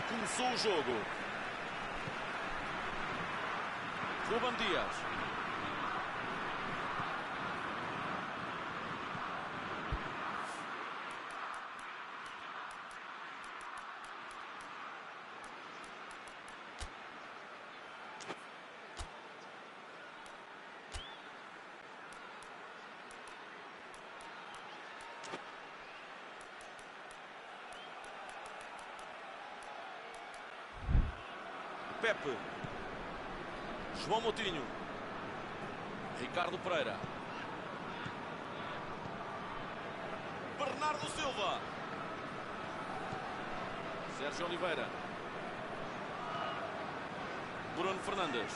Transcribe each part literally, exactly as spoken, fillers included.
começou o jogo. Ruben Dias. Pepe. João Moutinho. Ricardo Pereira. Bernardo Silva. Sérgio Oliveira. Bruno Fernandes.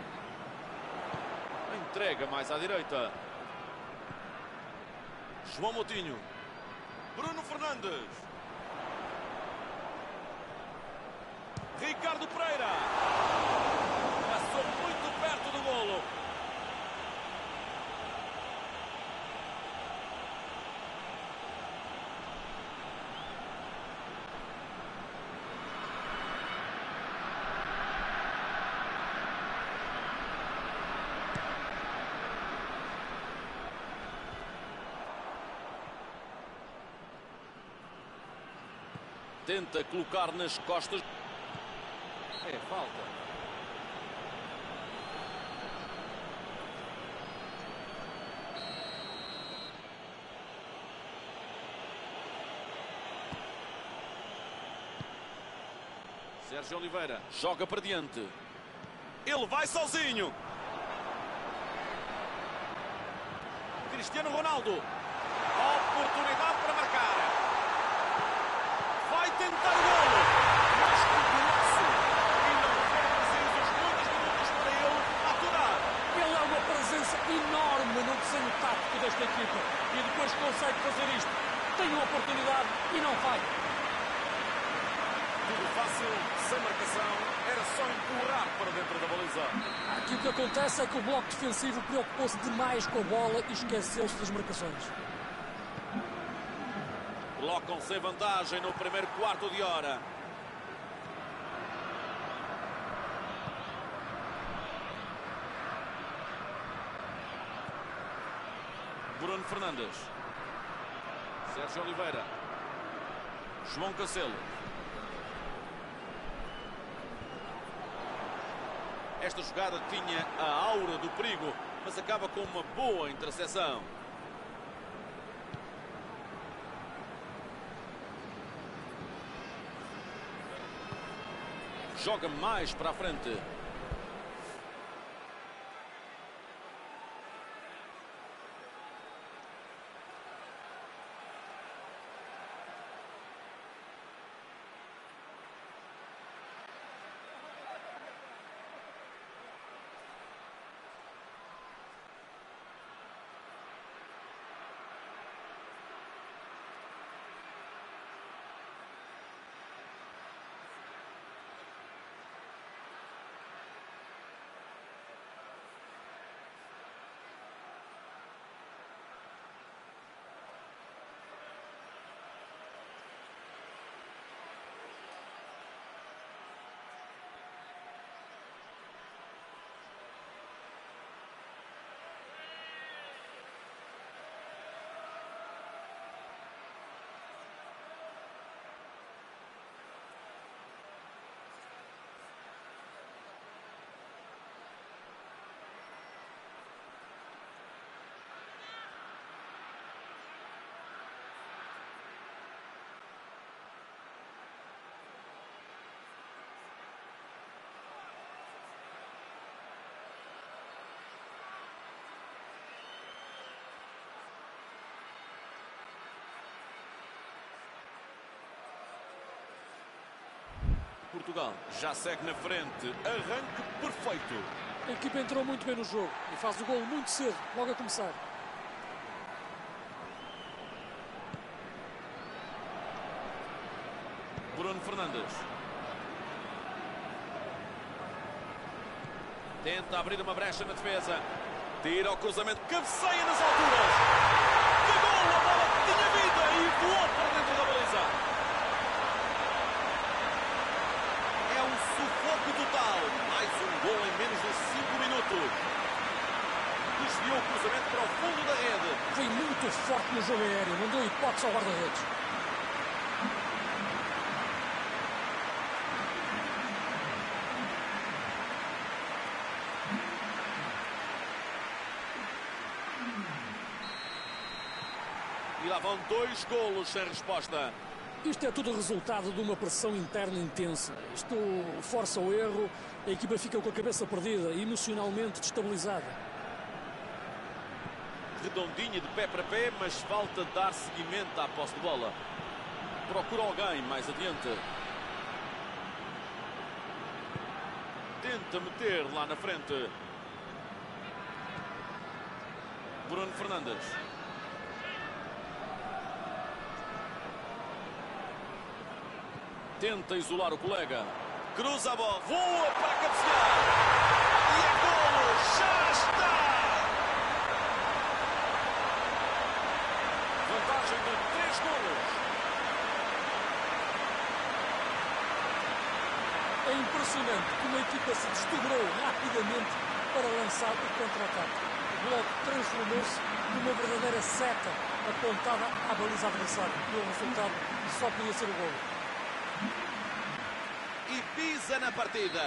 Entrega mais à direita. João Moutinho. Bruno Fernandes. Ricardo Pereira. Passou muito perto do golo. Tenta colocar nas costas. É falta. Sérgio Oliveira joga para diante. Ele vai sozinho. Cristiano Ronaldo. Oportunidade para marcar. Vai tentar o golo. Mas que golaço. E não foram precisos muitos minutos para ele aturar. Ele é uma presença enorme no desenho tático desta equipa. E depois consegue fazer isto. Tem uma oportunidade e não vai. Tudo fácil, sem marcação, era só empurrar para dentro da baliza. Aqui o que acontece é que o bloco defensivo preocupou-se demais com a bola e esqueceu-se das marcações. Colocam-se em vantagem no primeiro quarto de hora. Bruno Fernandes. Sérgio Oliveira. João Cancelo. Esta jogada tinha a aura do perigo, mas acaba com uma boa interseção. Joga mais para a frente. Portugal já segue na frente. Arranque perfeito. A equipa entrou muito bem no jogo e faz o golo muito cedo, logo a começar. Bruno Fernandes. Tenta abrir uma brecha na defesa. Tira o cruzamento. Cabeceia nas alturas. Que golo! A bola tinha vida e voou para dentro da baliza. lançamento para o fundo da rede. Foi muito forte no jogo aéreo, não deu hipótese ao guarda-redes. E lá vão dois golos sem resposta. Isto é tudo resultado de uma pressão interna intensa. Isto força o erro, a equipa fica com a cabeça perdida e emocionalmente destabilizada. Redondinha de pé para pé, mas falta dar seguimento à posse de bola. Procura alguém mais adiante. Tenta meter lá na frente. Bruno Fernandes. Tenta isolar o colega. Cruza a bola. Voa para cabecear. E é golo. Já está. Vantagem de três golos. É impressionante como a equipa se desdobrou rapidamente para lançar o contra-ataque. O bloco transformou-se numa verdadeira seta apontada à baliza adversária. E o resultado só podia ser o golo. E pisa na partida.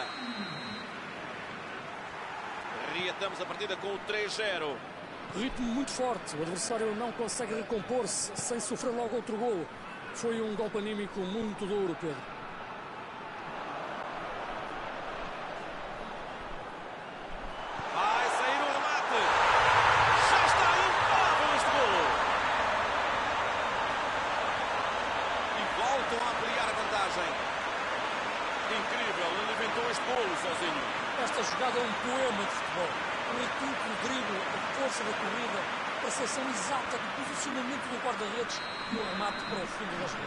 Reatamos a partida com o três zero. Ritmo muito forte. O adversário não consegue recompor-se sem sofrer logo outro golo. Foi um golpe anímico muito duro, Pedro. Vai sair o remate. Já está imparável este golo. E voltam a ampliar a vantagem. Incrível, ele inventou este golo sozinho. Esta jogada é um poema de futebol. O recuo, o drible, a força da corrida, a percepção exata do posicionamento do guarda-redes e o remate para o fundo das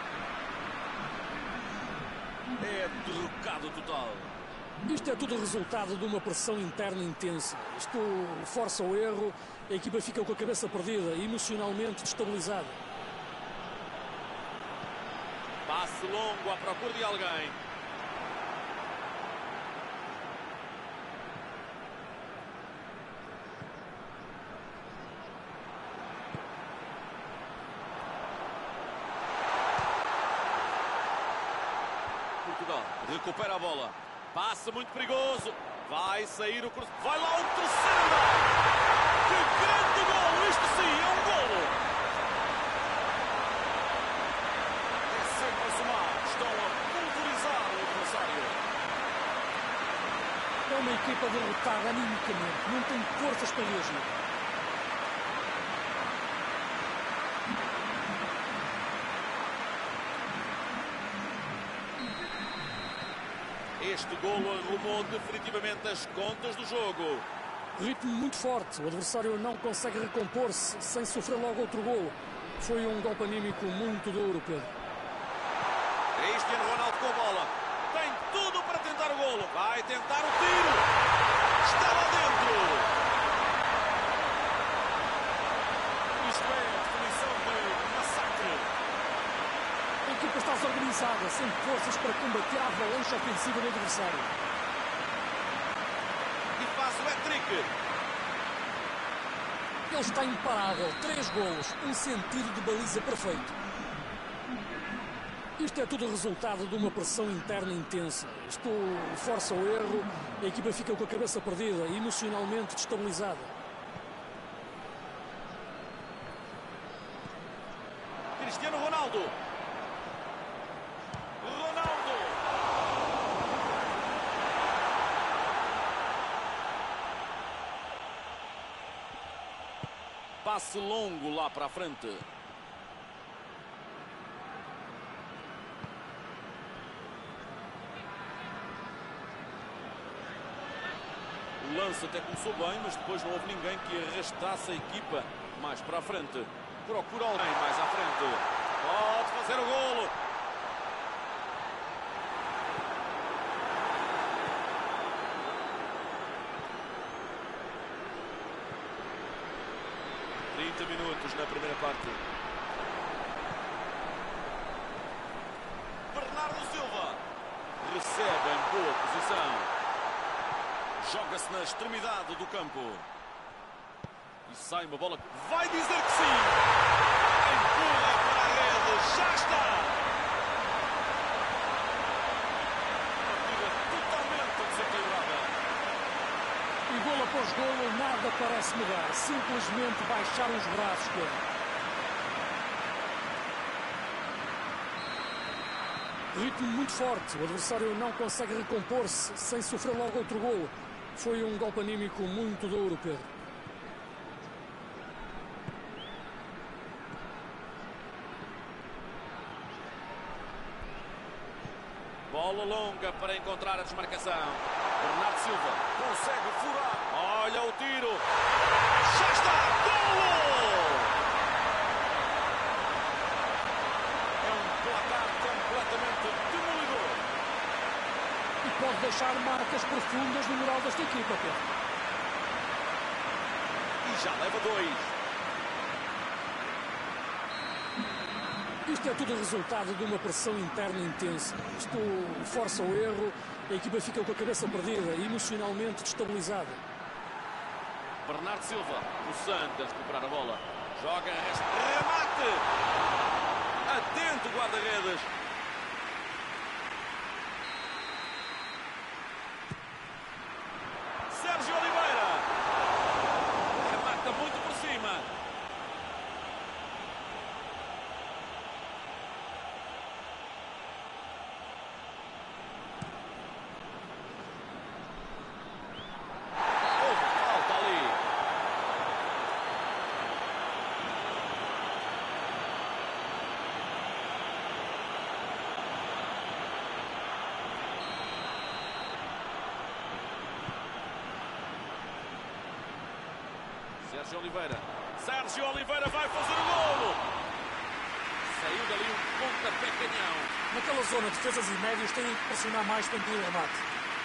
redes. É derrocado total. Isto é tudo resultado de uma pressão interna intensa. Isto força o erro, a equipa fica com a cabeça perdida e emocionalmente destabilizada. Passe longo à procura de alguém. Portugal recupera a bola. Passa muito perigoso. Vai sair o cruzamento. Vai lá o terceiro. Que grande golo. Isto sim é um golo. É sempre a somar. Estão a pulverizar o adversário. É uma equipa derrotada animicamente. Não tem forças para reagir. Este golo arrumou definitivamente as contas do jogo. Ritmo muito forte. O adversário não consegue recompor-se sem sofrer logo outro golo. Foi um golpe anímico muito duro, Pedro. Cristiano Ronaldo com a bola. Tem tudo para tentar o golo. Vai tentar o tiro. Está lá dentro. Isto é a definição de massacre. A equipa está desorganizada, sem forças para combater a avalanche ofensiva do adversário. E faz o hat-trick. Ele está imparável. Três golos, um sentido de baliza perfeito. Isto é tudo resultado de uma pressão interna intensa. Isto força o erro, a equipa fica com a cabeça perdida e emocionalmente destabilizada. Cristiano Ronaldo. Ronaldo. Passe longo lá para a frente. O lance até começou bem, mas depois não houve ninguém que arrastasse a equipa mais para a frente. Procura alguém mais à frente. Pode fazer o golo. trinta minutos na primeira parte. Bernardo Silva recebe em boa posição. Joga-se na extremidade do campo. E sai uma bola que vai dizer que sim. Empurra para a rede. Já está. Partida totalmente desequilibrada. E golo após golo, nada parece mudar. Simplesmente baixar os braços, Pedro. Ritmo muito forte. O adversário não consegue recompor-se sem sofrer logo outro golo. Foi um golpe anímico muito duro, Pedro. Bola longa para encontrar a desmarcação. Bernardo Silva consegue furar. Olha o tiro. Já está. Golo! É um placar completamente demolidor. E pode deixar marcas profundas no moral desta equipa, Pedro. E já leva dois. Isto é tudo resultado de uma pressão interna intensa. Isto força o erro, a equipa fica com a cabeça perdida e emocionalmente destabilizada. Bernardo Silva, o Santos, recuperar a bola. Joga, remate! Atento, guarda-redes. Sérgio Oliveira. Remata muito por cima. Sérgio Oliveira. Sérgio Oliveira vai fazer o golo. Saiu dali um pontapé canhão. Naquela zona, defesas e médios têm que pressionar mais para impedir o remate.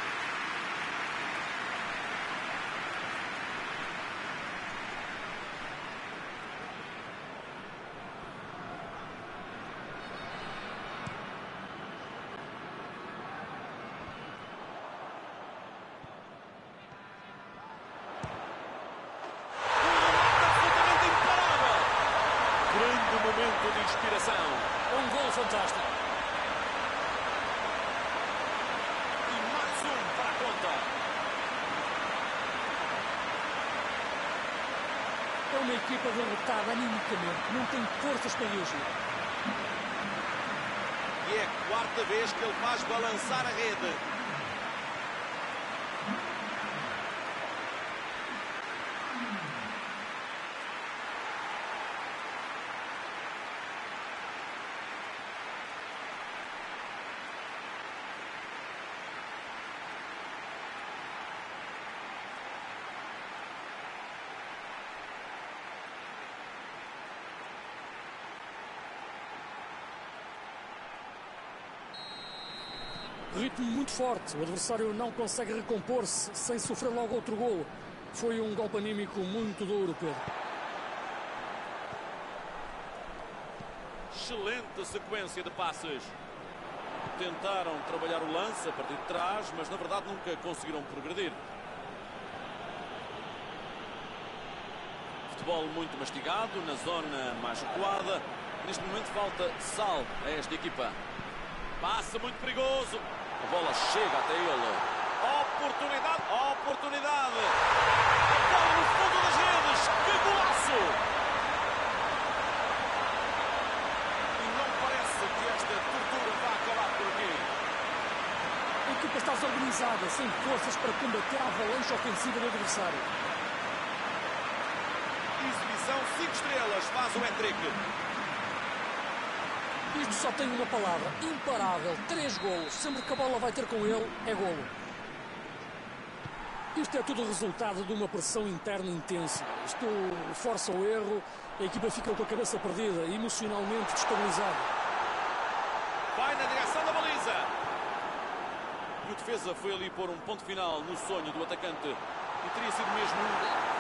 Momento de inspiração. É um golo fantástico. E mais um para a conta. É uma equipa derrotada animicamente. Não tem forças para reagir. E é a quarta vez que ele faz balançar a rede. Ritmo muito forte. O adversário não consegue recompor-se sem sofrer logo outro golo. Foi um golpe anímico muito duro, Pedro. Excelente sequência de passes. Tentaram trabalhar o lance a partir de trás, mas na verdade nunca conseguiram progredir. Futebol muito mastigado, na zona mais recuada. Neste momento falta sal a esta equipa. Passa muito perigoso. A bola chega até ele. Oportunidade, oportunidade. A bola no fundo das redes. Que golaço! E não parece que esta tortura vá acabar por aqui. A equipa está desorganizada, sem forças para combater a avalanche ofensiva do adversário. Exibição cinco estrelas, faz o hat-trick. Isto só tem uma palavra, imparável, três golos. Sempre que a bola vai ter com ele, é golo. Isto é tudo resultado de uma pressão interna intensa. Isto força o erro, a equipa fica com a cabeça perdida, emocionalmente destabilizada. Vai na direção da baliza. E o defesa foi ali pôr um ponto final no sonho do atacante. E teria sido mesmo um...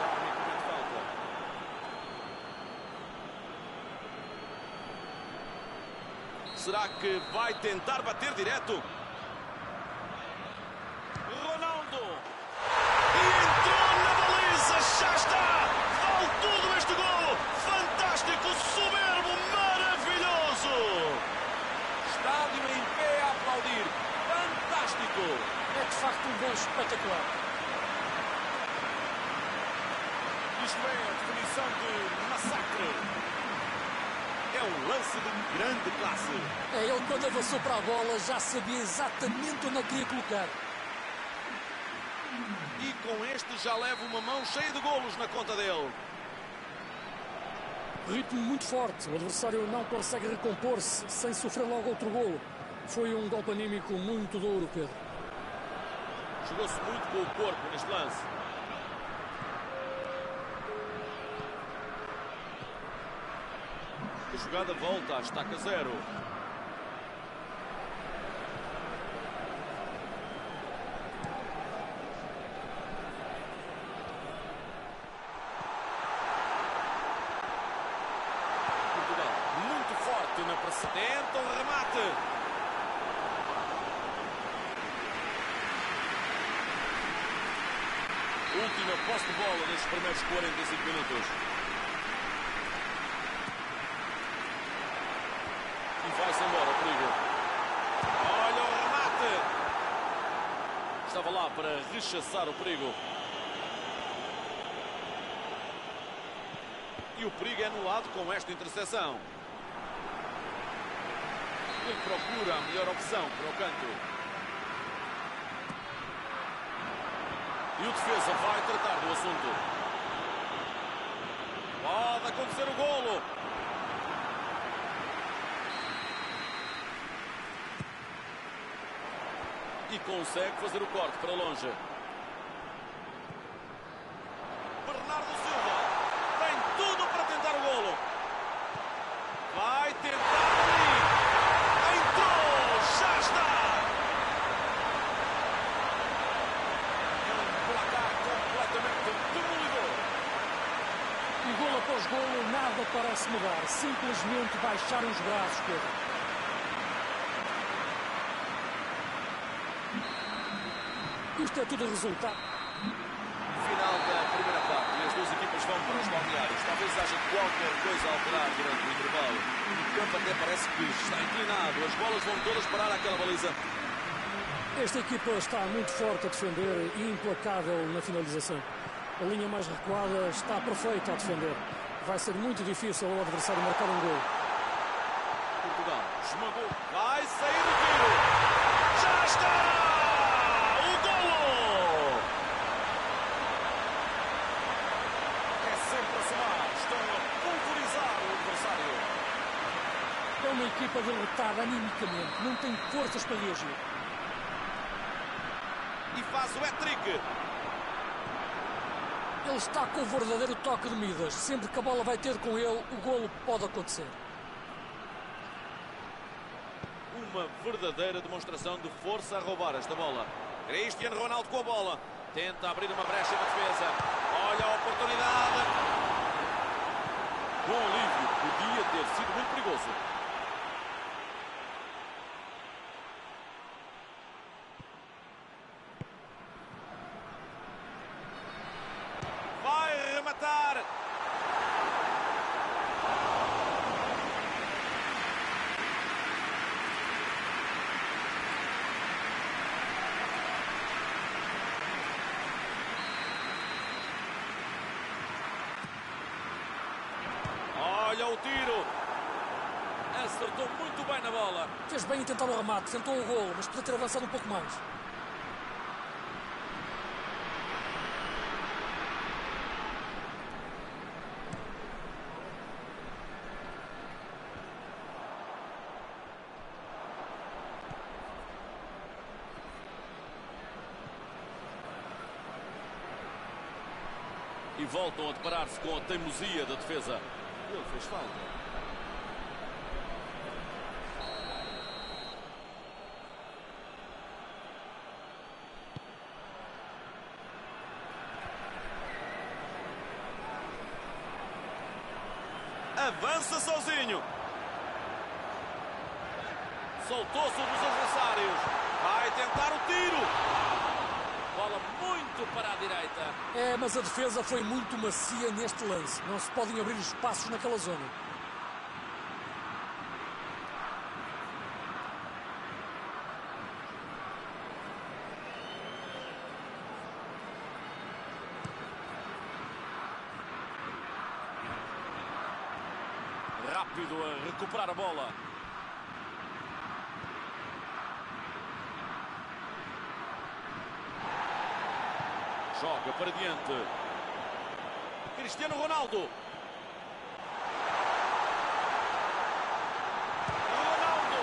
Será que vai tentar bater direto? Ronaldo! E entrou na baliza! Já está! Isto é a definição de massacre. É um lance de grande classe. É, ele quando avançou para a bola já sabia exatamente onde a queria colocar. E com este já leva uma mão cheia de golos na conta dele. Ritmo muito forte. O adversário não consegue recompor-se sem sofrer logo outro golo. Foi um golpe anímico muito duro, Pedro. Jogou-se muito com o corpo neste lance. A jogada volta à estaca zero. Portugal muito forte na precedente, um remate. Última posse de bola nestes primeiros quarenta e cinco minutos. E vai-se embora o perigo. Olha o remate. Estava lá para rechaçar o perigo. E o perigo é anulado com esta interseção. Ele procura a melhor opção para o canto. E o defesa vai tratar do assunto. Pode acontecer o golo. E consegue fazer o corte para longe. Bernardo Silva tem tudo para tentar o golo. Vai tentar ali. Entrou, já está. E golo após golo, nada parece mudar. Simplesmente baixaram os braços, Pedro. Isto é tudo resultado. Final da primeira parte. E as duas equipas vão para os balneários. Talvez haja qualquer coisa a alterar durante o intervalo. O campo até parece que está inclinado. As bolas vão todas parar àquela baliza. Esta equipa está muito forte a defender e implacável na finalização. A linha mais recuada está perfeita a defender. Vai ser muito difícil ao adversário marcar um gol. Portugal esmagou. Vai sair o tiro. Já está! O golo! É sempre a somar. Estão a pulverizar o adversário. É uma equipa derrotada animicamente. Não tem forças para reagir. E faz o hat-trick. Ele está com o verdadeiro toque de Midas. Sempre que a bola vai ter com ele, o golo pode acontecer. Uma verdadeira demonstração de força a roubar esta bola. Cristiano Ronaldo com a bola. Tenta abrir uma brecha na defesa. Olha a oportunidade. Com o alívio, podia ter sido muito perigoso. Vai rematar. Olha o tiro. Acertou muito bem na bola. Fez bem em tentar o remate, tentou o golo, mas podia ter avançado um pouco mais. E voltam a deparar-se com a teimosia da defesa. Ele fez falta. Avança sozinho. Soltou-se dos adversários. Vai tentar o tiro. Bola muito para a direita. É, mas a defesa foi muito macia neste lance. Não se podem abrir espaços naquela zona. rápido a recuperar a bola. Joga para diante. Cristiano Ronaldo. Ronaldo.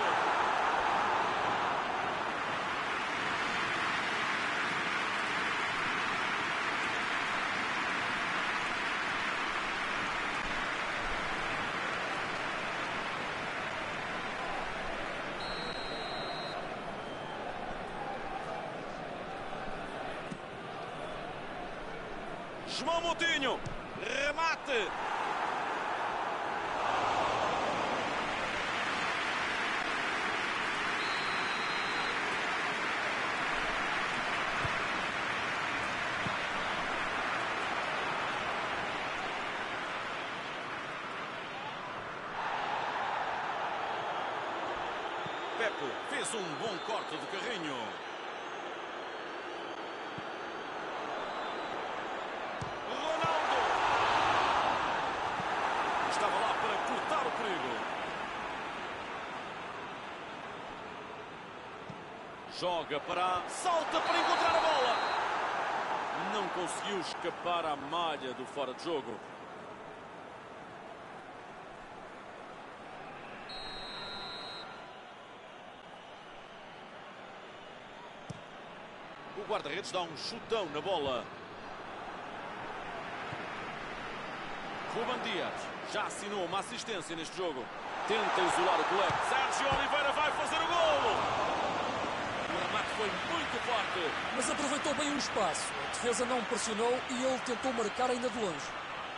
João Moutinho. Remate. Pepe fez um bom corte de carrinho. Estava lá para cortar o perigo. Joga para... Salta para encontrar a bola. Não conseguiu escapar à malha do fora de jogo. O guarda-redes dá um chutão na bola. Ruben Dias já assinou uma assistência neste jogo. Tenta isolar o colega. Sérgio Oliveira vai fazer o golo. O remate foi muito forte. Mas aproveitou bem o espaço. A defesa não pressionou e ele tentou marcar ainda de longe.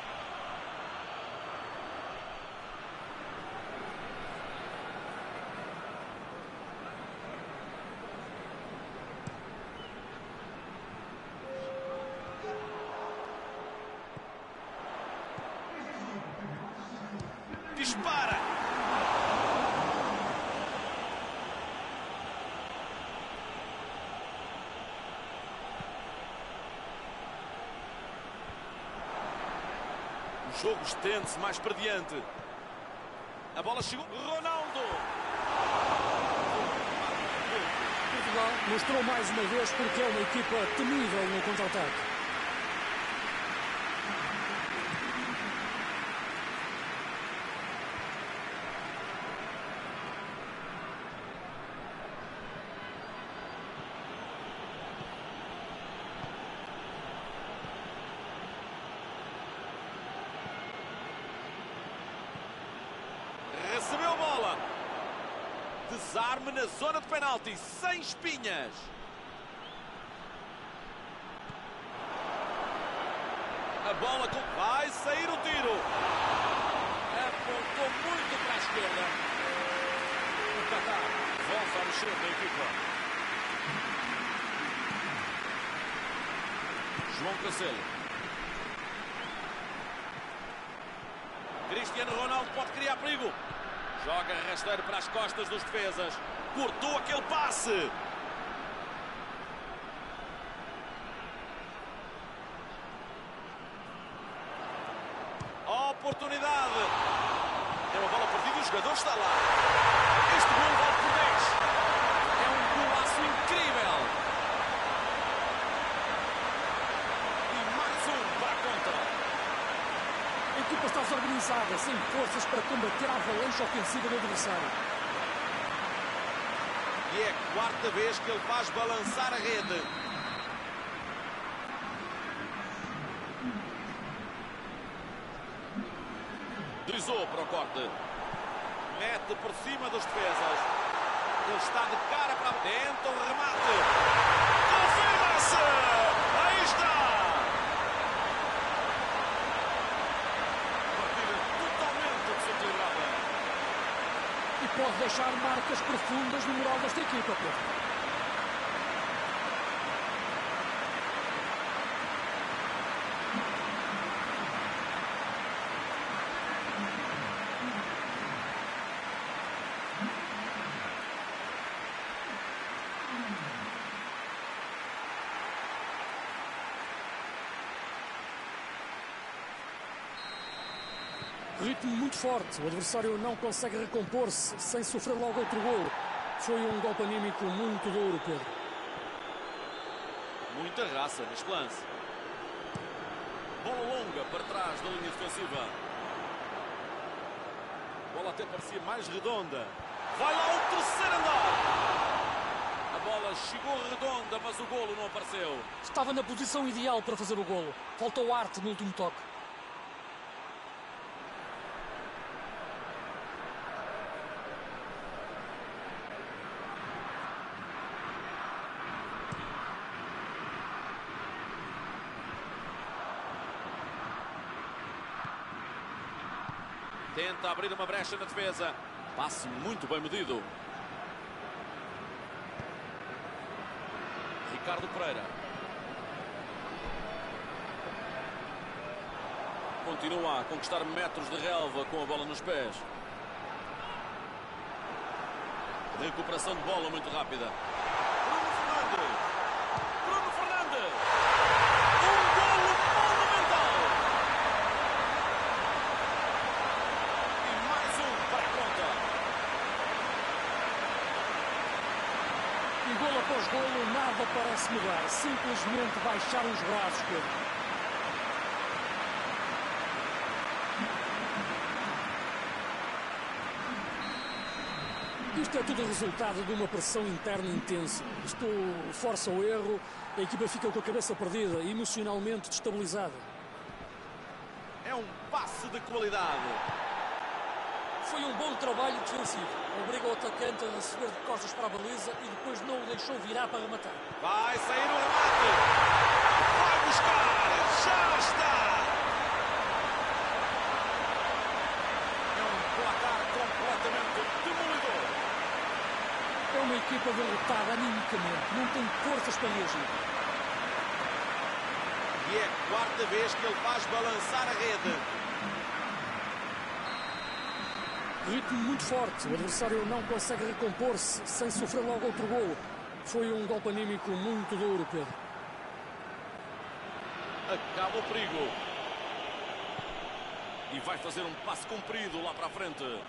Dispara. O jogo estende-se mais para diante. A bola chegou. Ronaldo. Portugal mostrou mais uma vez porque é uma equipa temível no contra-ataque. Recebeu a bola. Desarme na zona de penalti, sem espinhas. A bola com... vai sair o tiro. Apontou muito para a esquerda. O Qatar volta a mexer na equipa. João Cancelo. Cristiano Ronaldo pode criar perigo. Joga rasteiro para as costas dos defesas. Cortou aquele passe. Oportunidade. É uma bola perdida e o jogador está lá. Este gol vale por dez. É um golaço incrível. E mais um para a conta. A equipa está desorganizada, sem forças para combater a avalanche ofensiva do adversário. E é a quarta vez que ele faz balançar a rede. Deslizou para o corte. Mete por cima dos defesas. Ele está de cara para dentro. O remate. Confirma-se. Aí está. E pode deixar marcas profundas no moral desta equipa, Pedro. Ritmo muito forte, o adversário não consegue recompor-se sem sofrer logo outro golo. Foi um golpe anímico muito duro, Pedro. Muita raça neste lance. Bola longa para trás da linha defensiva. Bola até parecia mais redonda. Vai lá o terceiro andar. A bola chegou redonda, mas o golo não apareceu. Estava na posição ideal para fazer o golo. Faltou arte no último toque. Tenta abrir uma brecha na defesa. Passe muito bem medido. Ricardo Pereira. Continua a conquistar metros de relva com a bola nos pés. Recuperação de bola muito rápida. Bruno Fernandes. Bruno Fernandes. Um golo monumental. E mais um para a conta. E golo após golo, nada parece mudar. Simplesmente baixar os braços, Pedro. Isto é tudo resultado de uma pressão interna intensa. Isto força o erro, a equipa fica com a cabeça perdida, emocionalmente destabilizada. É um passe de qualidade. Foi um bom trabalho defensivo. Obriga o atacante a receber de costas para a baliza e depois não o deixou virar para rematar. Vai sair o remate. Vai buscar. Já está. É um placar completamente demolidor. É uma equipa derrotada animicamente. Não tem forças para reagir. E é a quarta vez que ele faz balançar a rede. Ritmo muito forte. O adversário não consegue recompor-se sem sofrer logo outro golo. Foi um golpe anímico muito duro, Pedro. Acaba o perigo. E vai fazer um passe comprido lá para a frente.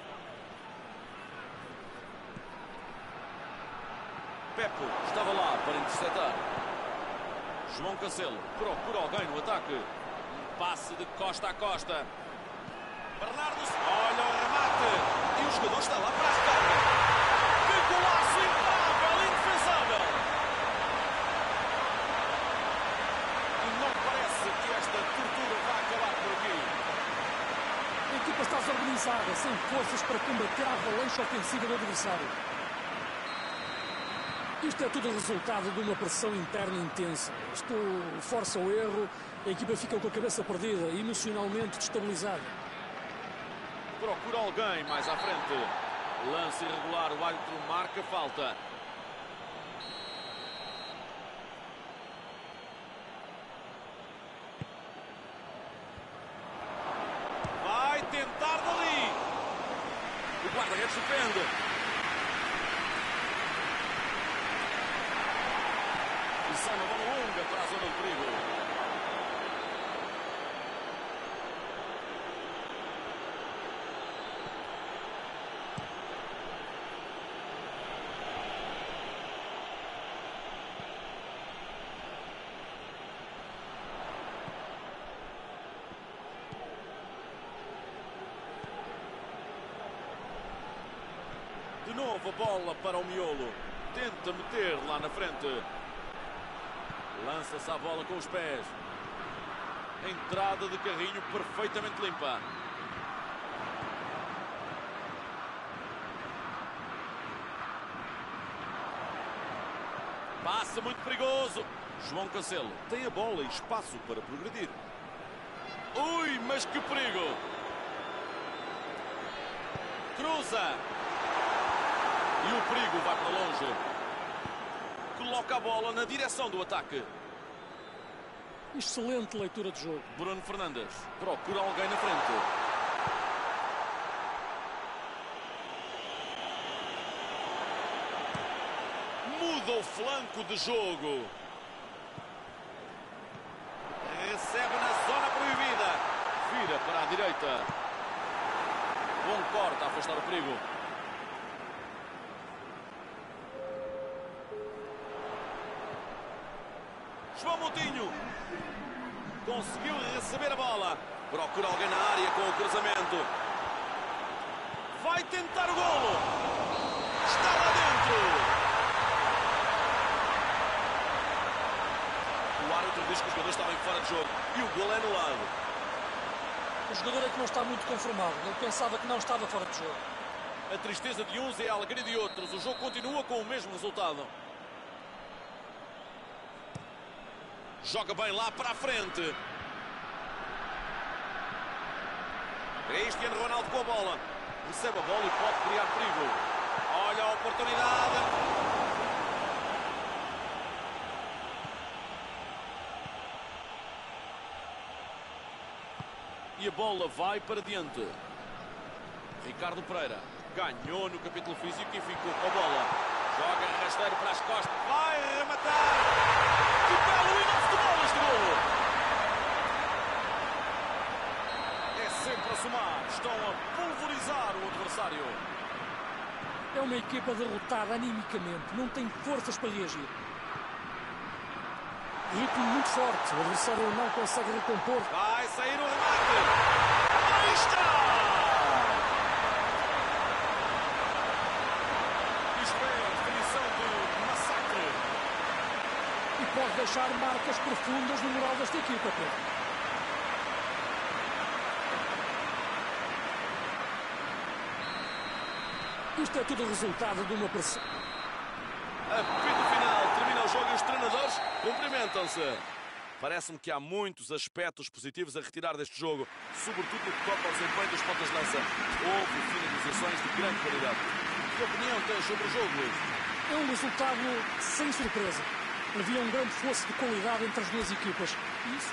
Pepe estava lá para interceptar. João Cancelo procura alguém no ataque. Um passe de costa a costa. Bernardo, olha o remate. E o jogador está lá para a recarga. Que golaço imparável, indefensável. E não parece que esta tortura vá acabar por aqui. A equipa está desorganizada, sem forças para combater a avalanche ofensiva do adversário. Isto é tudo resultado de uma pressão interna intensa. Isto força o erro, a equipa fica com a cabeça perdida, emocionalmente destabilizada. Procura alguém mais à frente. Lance irregular, o árbitro marca falta. Vai tentar dali. O guarda-redes defende. E sai uma bola longa para a zona de perigo. De novo a bola para o miolo. Tenta meter lá na frente. Lança-se a bola com os pés. Entrada de carrinho perfeitamente limpa. Passe muito perigoso. João Cancelo tem a bola e espaço para progredir. Ui, mas que perigo. Cruza. E o perigo vai para longe. Coloca a bola na direção do ataque. Excelente leitura de jogo. Bruno Fernandes procura alguém na frente. Muda o flanco de jogo. Recebe na zona proibida. Vira para a direita. Bom corte a afastar o perigo. João Moutinho conseguiu receber a bola. Procura alguém na área com o cruzamento. Vai tentar o golo. Está lá dentro. O árbitro diz que os jogadores estavam fora de jogo e o golo é anulado. O jogador é que não está muito conformado. Ele pensava que não estava fora de jogo. A tristeza de uns é a alegria de outros. O jogo continua com o mesmo resultado. Joga bem lá para a frente. Cristiano Ronaldo com a bola. Recebe a bola e pode criar perigo. Olha a oportunidade. E a bola vai para diante. Ricardo Pereira ganhou no capítulo físico e ficou com a bola. Joga rasteiro para as costas. Vai rematar. Que belo hino de futebol este golo. É sempre a somar. Estão a pulverizar o adversário. É uma equipa derrotada animicamente. Não tem forças para reagir. Ritmo muito forte. O adversário não consegue recompor. Vai sair o remate. Aí está! Isto é a definição de massacre. E pode deixar marcas profundas no moral desta equipa, Pedro. Isto é tudo resultado de uma pressão. Apito final, termina o jogo e os treinadores cumprimentam-se. Parece-me que há muitos aspectos positivos a retirar deste jogo, sobretudo no que toca ao desempenho dos pontas de lança. Houve finalizações de grande qualidade. Que opinião tens sobre o jogo, Luís? É um resultado sem surpresa. Havia um grande fosso de qualidade entre as duas equipas. Isso.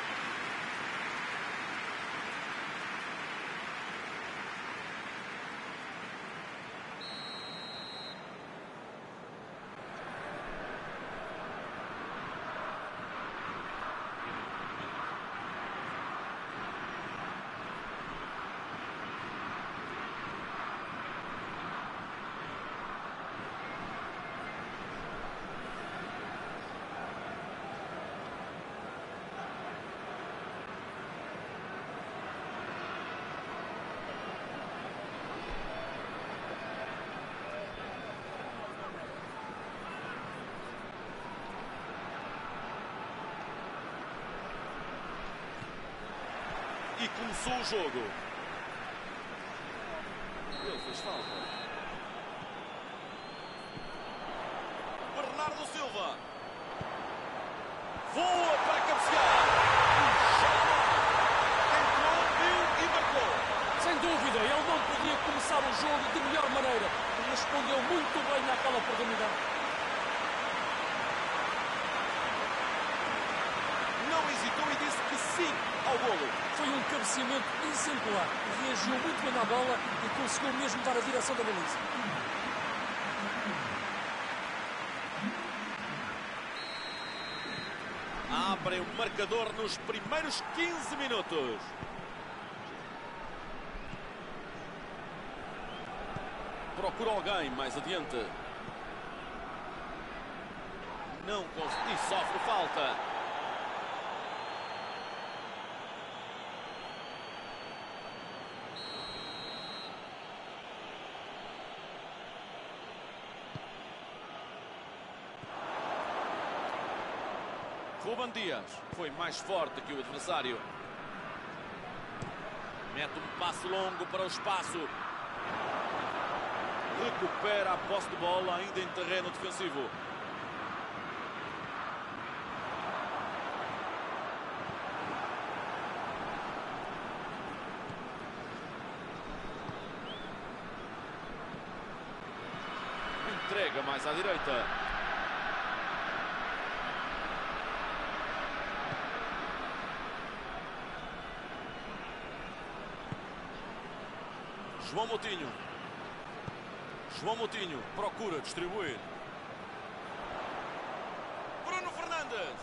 E começou o jogo. Ele fez falta. Bernardo Silva. Voa para cabecear. Entrou, viu e marcou. Sem dúvida, ele não podia começar o jogo de melhor maneira. E respondeu muito bem àquela oportunidade. Não hesitou e disse que sim ao golo. Foi um cabeceamento exemplar. Reagiu muito bem à bola e conseguiu mesmo dar a direção da baliza. Abrem o marcador nos primeiros quinze minutos. Procura alguém mais adiante. Não conseguiu e sofre falta. Ruben Dias foi mais forte que o adversário. Mete um passe longo para o espaço. Recupera a posse de bola ainda em terreno defensivo. Entrega mais à direita. João Moutinho. João Moutinho procura distribuir. Bruno Fernandes.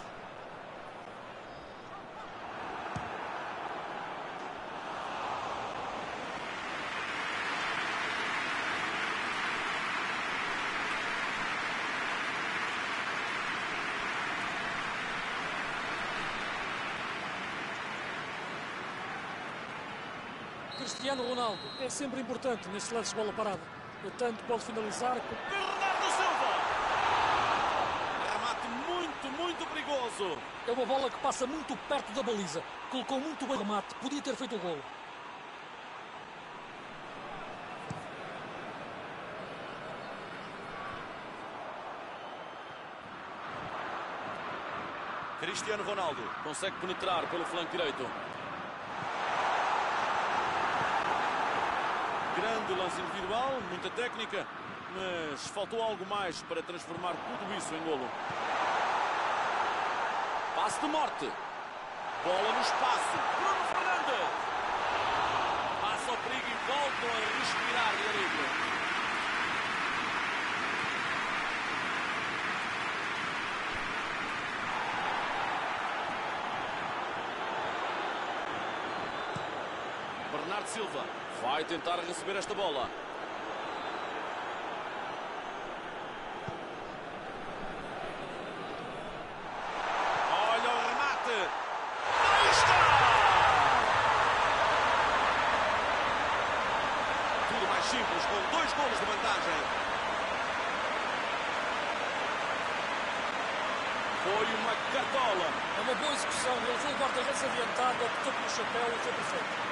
Cristiano Ronaldo é sempre importante nestes lances de bola parada. Tanto pode finalizar como... Bernardo Silva! Remate muito, muito perigoso. É uma bola que passa muito perto da baliza. Colocou muito bem o remate. Podia ter feito o golo. Cristiano Ronaldo consegue penetrar pelo flanco direito. Grande lance individual, muita técnica, mas faltou algo mais para transformar tudo isso em golo. Passe de morte. Bola no espaço. Bruno Fernandes. Passa o perigo e voltam a respirar de alívio. Bernardo Silva vai tentar receber esta bola. Olha o remate. Aí está! Tudo mais simples, com dois golos de vantagem. Foi uma cartola. É uma boa execução. Ele foi o guarda-redes adiantado, optou pelo chapéu e foi perfeito.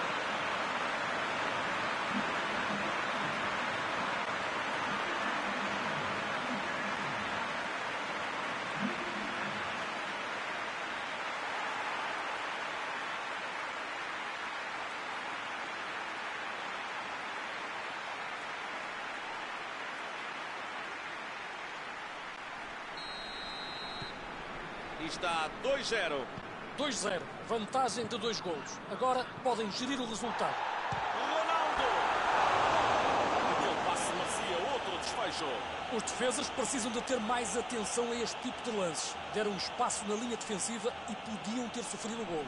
E está dois zero. dois zero. Vantagem de dois golos. Agora podem gerir o resultado. Ronaldo! Aquele passe merecia outro desfecho. Os defesas precisam de ter mais atenção a este tipo de lances. Deram espaço na linha defensiva e podiam ter sofrido o golo.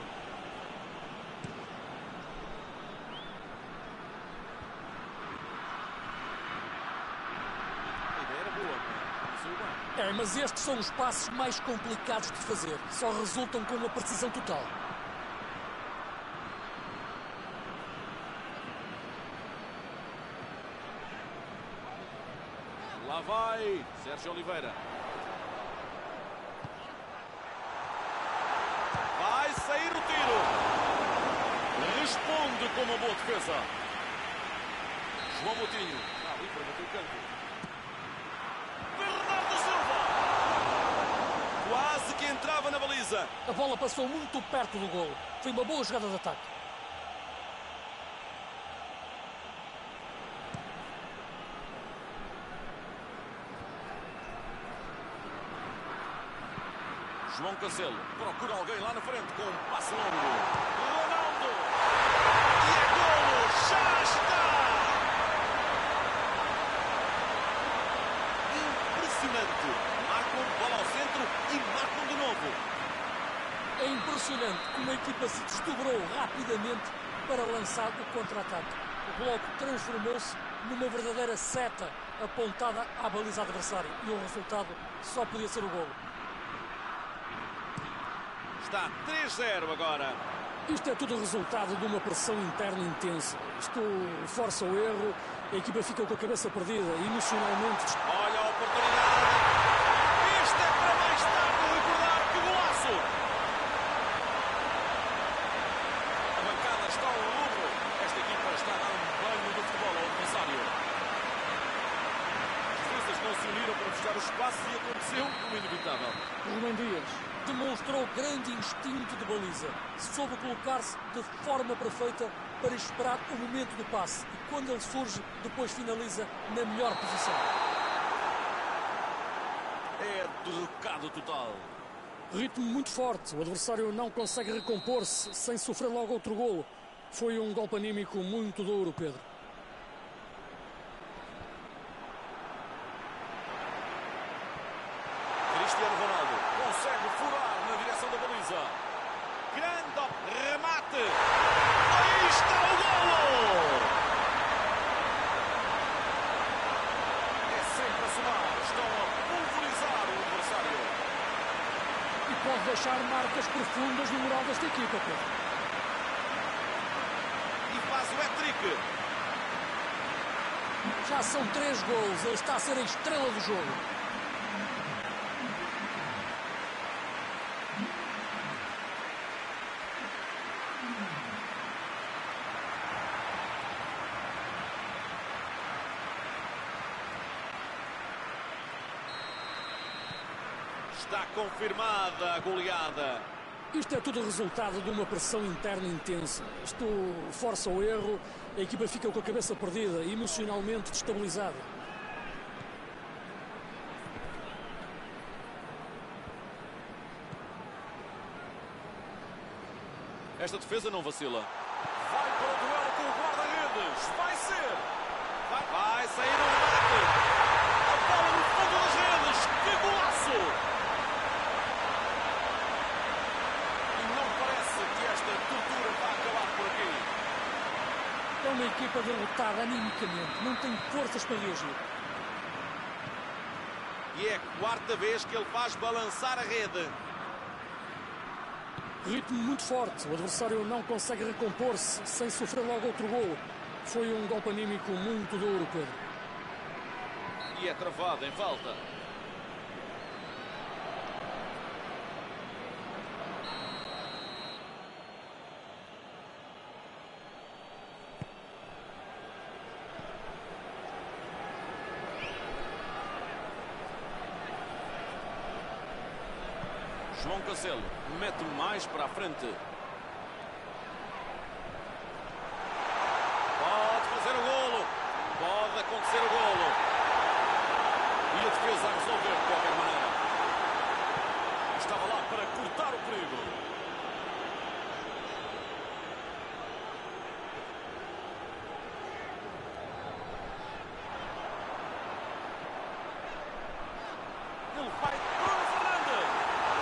A ideia era boa, mas saiu bem. É, mas estes são os passos mais complicados de fazer. Só resultam com uma precisão total. Lá vai Sérgio Oliveira. Vai sair o tiro. Responde com uma boa defesa. João Moutinho. Está ali para bater o canto. Bernardo Silva. Quase que entrava na baliza. A bola passou muito perto do golo. Foi uma boa jogada de ataque. João Cancelo procura alguém lá na frente com um passe longo. Ronaldo! E é golo! Já está! Impressionante! Marcam bola ao centro e marcam de novo. É impressionante como a equipa se desdobrou rapidamente para lançar o contra-ataque. O bloco transformou-se numa verdadeira seta apontada à baliza adversária e o resultado só podia ser o golo. Está três zero agora. Isto é tudo o resultado de uma pressão interna intensa. Isto força o erro, a equipa fica com a cabeça perdida, emocionalmente. Olha a oportunidade. Isto é para mais tarde recordar que golaço. A bancada está ao rubro. Esta equipa está a dar um banho de futebol ao adversário. As defesas não se uniram para fechar os espaços e aconteceu o inevitável. Rubem Dias demonstrou grande instinto de baliza. Soube colocar-se de forma perfeita para esperar o momento do passe. E quando ele surge, depois finaliza na melhor posição. É derrocado total. Ritmo muito forte. O adversário não consegue recompor-se sem sofrer logo outro golo. Foi um golpe anímico muito duro, Pedro. Cristiano Ronaldo consegue furar na direção da baliza. Grande remate. Aí está o golo! É sempre a somar. Estão a pulverizar o adversário. E pode deixar marcas profundas no moral desta equipa, Pedro. E faz o hat-trick. Henrique. Já são três golos, ele está a ser a estrela do jogo. Está confirmada a goleada. Isto é tudo resultado de uma pressão interna intensa. Isto força o erro, a equipa fica com a cabeça perdida, emocionalmente destabilizada. Esta defesa não vacila. Vai para o duelo com o guarda-redes. Vai ser. Vai, vai sair o remate. A bola no fundo das redes. Que golaço! É uma equipa derrotada animicamente, não tem forças para reagir. E é a quarta vez que ele faz balançar a rede. Ritmo muito forte, o adversário não consegue recompor-se sem sofrer logo outro golo. Foi um golpe anímico muito duro, Pedro. E é travado em falta. João Cancelo mete mais para a frente. Pode fazer o golo. Pode acontecer o golo. E a defesa a resolver de qualquer maneira. Estava lá para cortar o perigo. Ele vai Bruno Fernandes.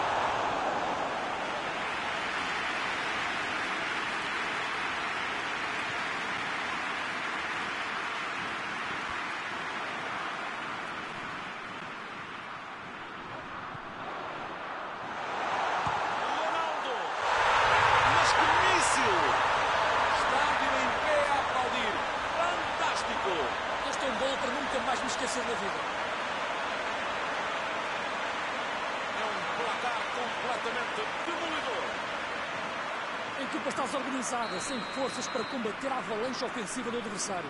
Mais me esquecer da vida. É um placar completamente demolidor. A equipa está desorganizada, sem forças para combater a avalanche ofensiva do adversário.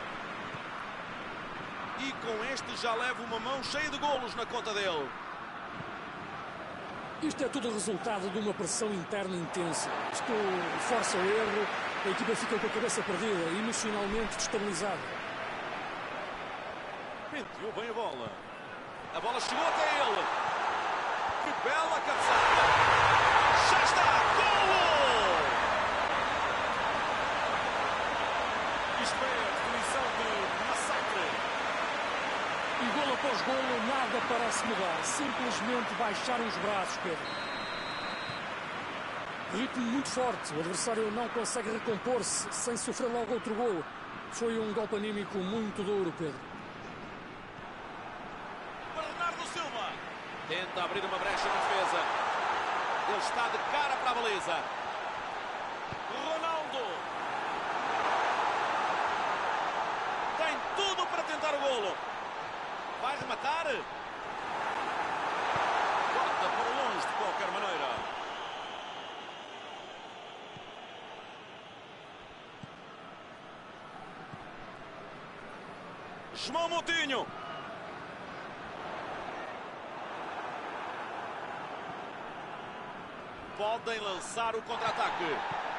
E com este já leva uma mão cheia de golos na conta dele. Isto é tudo resultado de uma pressão interna intensa. Isto força o erro, a equipa fica com a cabeça perdida, emocionalmente destabilizada. Penteou bem a bola. A bola chegou até ele. Que bela cabeçada. Já está. Golo! Isto é a definição de massacre. E golo após golo, nada parece mudar. Simplesmente baixaram os braços, Pedro. Ritmo muito forte. O adversário não consegue recompor-se sem sofrer logo outro golo. Foi um golpe anímico muito duro, Pedro. Tenta abrir uma brecha na defesa. Ele está de cara para a baliza. Ronaldo. Tem tudo para tentar o golo. Vai rematar. Bota para longe de qualquer maneira. João Moutinho. Podem lançar o contra-ataque.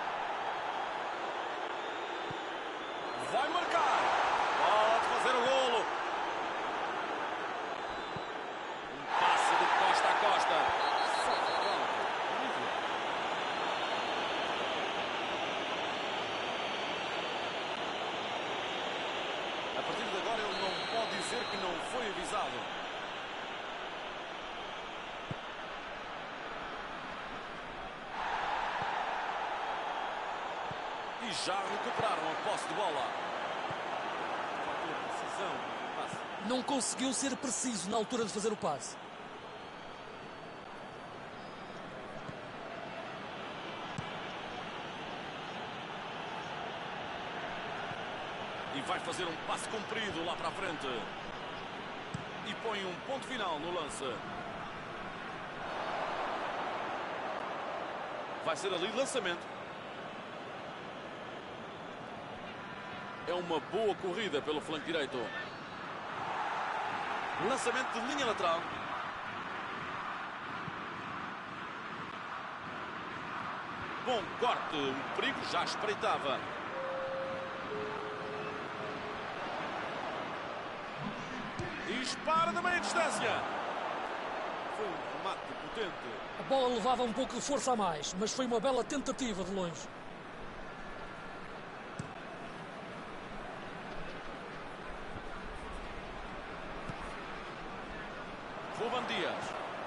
Vai marcar. Pode fazer o golo. Um passe de costa a costa. A partir de agora ele não pode dizer que não foi avisado. E já recuperaram a posse de bola. Falta precisão no passe. Não conseguiu ser preciso na altura de fazer o passe. E vai fazer um passe comprido lá para a frente. E põe um ponto final no lance. Vai ser ali lançamento. É uma boa corrida pelo flanco direito. Lançamento de linha lateral. Bom corte. O perigo já espreitava. Dispara da meia distância. Foi um remate potente. A bola levava um pouco de força a mais, mas foi uma bela tentativa de longe. Ruben Dias.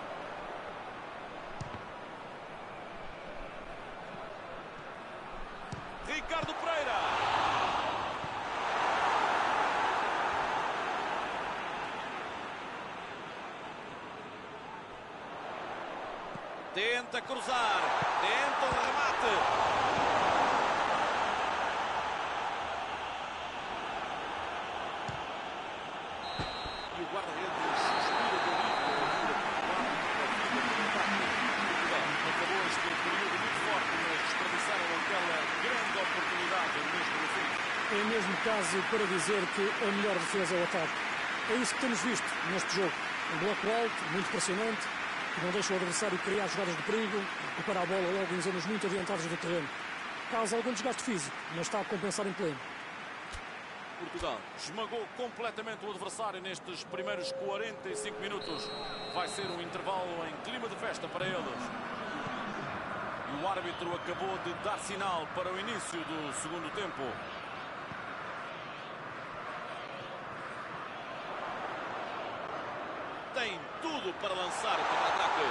Ricardo Pereira. Tenta cruzar. Tenta o remate. E o guarda-redes suspira do livro. Acabou este período muito forte, mas desperdiçaram aquela grande oportunidade mesmo no fim. É mesmo caso para dizer que a melhor defesa é o ataque. É isso que temos visto neste jogo. Um bloco alto, muito pressionante, que não deixa o adversário criar jogadas de perigo e para a bola logo em zonas muito adiantadas do terreno. Causa algum desgaste físico, mas está a compensar em pleno. Portugal esmagou completamente o adversário nestes primeiros quarenta e cinco minutos. Vai ser um intervalo em clima de festa para eles. E o árbitro acabou de dar sinal para o início do segundo tempo. Tem tudo para lançar o contra-ataque.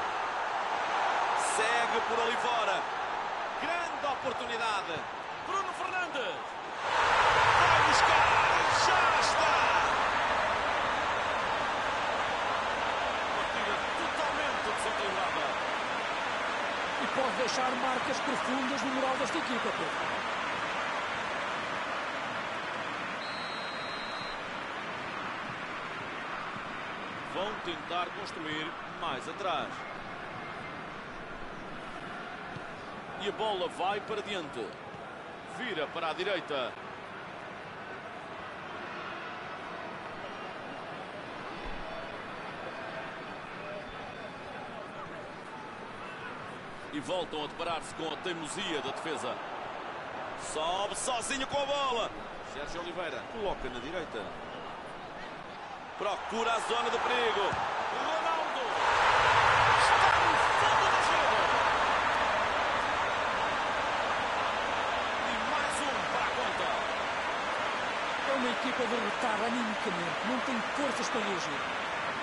Segue por ali fora. Grande oportunidade. Bruno Fernandes. Vai buscar. Já está. Partida totalmente desequilibrada. E pode deixar marcas profundas no moral desta equipa, Pedro. Vão tentar construir mais atrás. E a bola vai para diante. Vira para a direita. E voltam a deparar-se com a teimosia da defesa. Sobe sozinho com a bola. Sérgio Oliveira coloca na direita. Procura a zona de perigo. Ronaldo. Está no fundo do jogo. E mais um para a conta. É uma equipa derrotada animicamente. Não tem forças para reagir.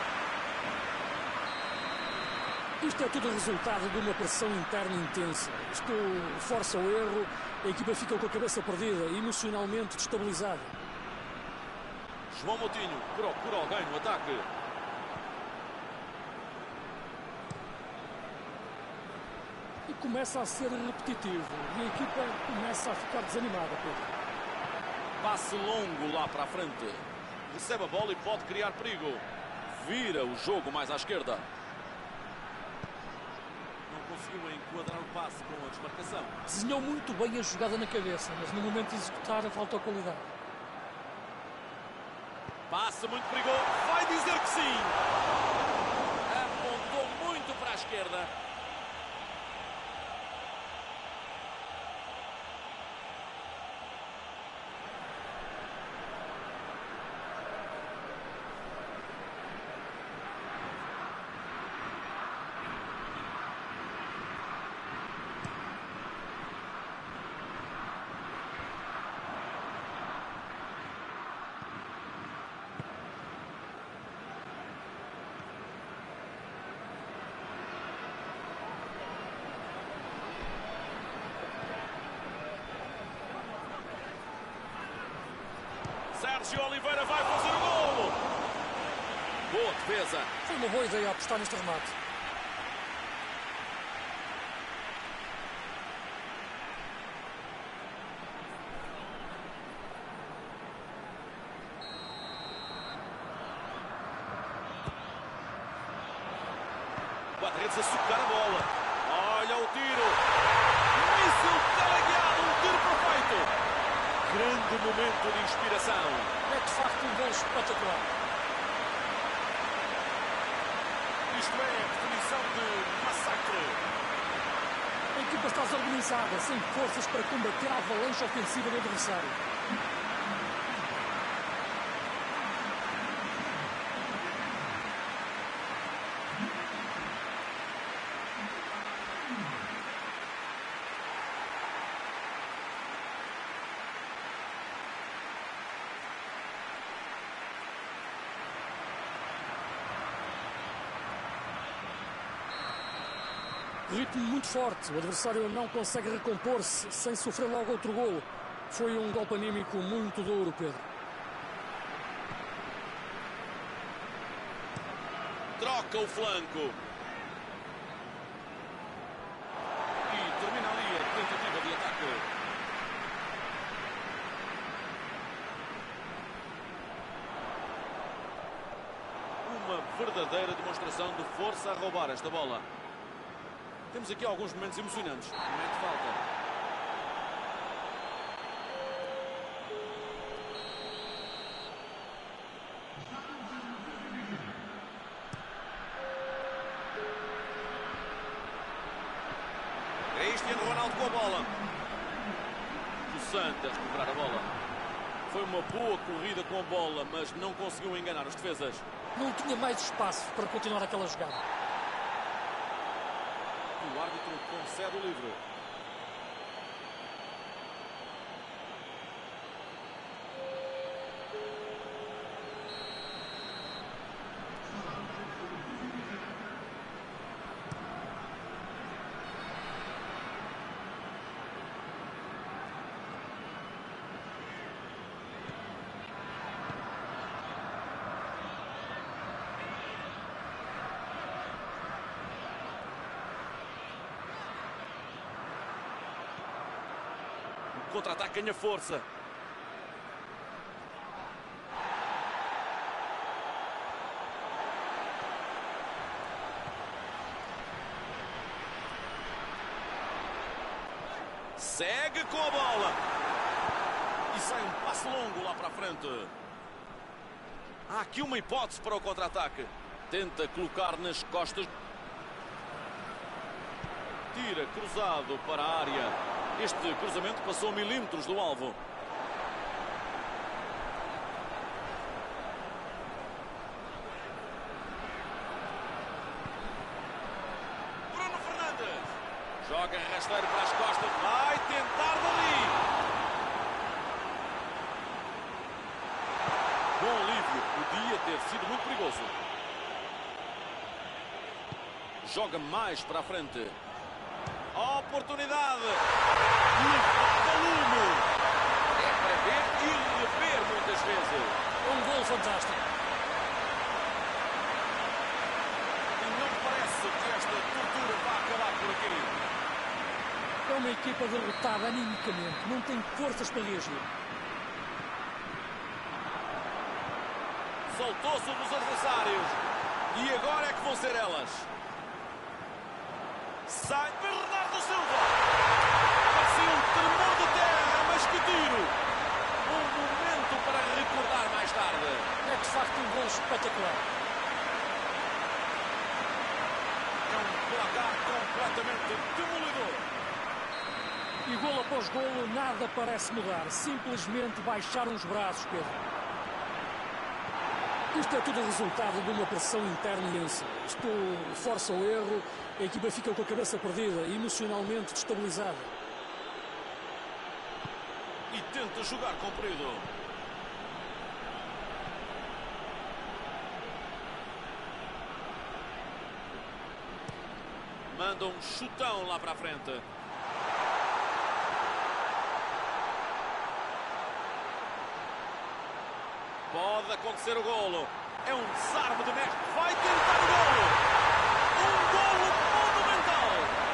Isto é tudo resultado de uma pressão interna intensa. Isto força o erro. A equipa fica com a cabeça perdida, emocionalmente destabilizada. João Moutinho procura alguém no ataque. E começa a ser repetitivo. E a equipa começa a ficar desanimada, Pedro. Passe longo lá para a frente. Recebe a bola e pode criar perigo. Vira o jogo mais à esquerda. Não conseguiu enquadrar o passe com a desmarcação. Desenhou muito bem a jogada na cabeça, mas no momento de executar faltou qualidade. Passe muito perigoso. Vai dizer que sim. Apontou muito para a esquerda. Sérgio Oliveira vai fazer o golo. Boa defesa. Foi uma boa ideia apostar neste remate. Guedes a socar a bola. Olha o tiro. Míssil teleguiado, um tiro perfeito. Grande momento de inspiração. É de facto um gol espetacular. Isto é a definição de massacre. A equipa está desorganizada, sem forças para combater a avalanche ofensiva do adversário. Ritmo muito forte, o adversário não consegue recompor-se sem sofrer logo outro golo. Foi um golpe anímico muito duro, Pedro. Troca o flanco. E termina ali a tentativa de ataque. Uma verdadeira demonstração de força a roubar esta bola. Temos aqui alguns momentos emocionantes. Momento de falta. Cristiano Ronaldo com a bola. O Santos a recuperar a bola. Foi uma boa corrida com a bola, mas não conseguiu enganar os defesas. Não tinha mais espaço para continuar aquela jogada. O árbitro concede o livre. Contra-ataque ganha força. Segue com a bola. E sai um passe longo lá para a frente. Há aqui uma hipótese para o contra-ataque. Tenta colocar nas costas. Tira cruzado para a área. Este cruzamento passou milímetros do alvo. Bruno Fernandes. Joga rasteiro para as costas. Vai tentar dali. Bom alívio. Podia ter sido muito perigoso. Joga mais para a frente. Oportunidade. Volume. É para ver e rever muitas vezes. Um gol fantástico. E não me parece que esta tortura vá acabar por aqui. É uma equipa derrotada animicamente. Não tem forças para reagir. Soltou-se dos adversários. E agora é que vão ser elas. Sai Bernardo Silva. Parecia um tremor de terra, mas que tiro. Um momento para recordar mais tarde. É de facto um gol espetacular. É um placar completamente demolidor. E golo após golo, nada parece mudar. Simplesmente baixaram os braços, Pedro. Isto é tudo resultado de uma pressão interna imensa. Isto força o erro, a equipa fica com a cabeça perdida, emocionalmente destabilizada. E tenta jogar comprido. Manda um chutão lá para a frente. Pode acontecer o golo. É um desarme de mestre. Vai tentar o golo. Um golo monumental.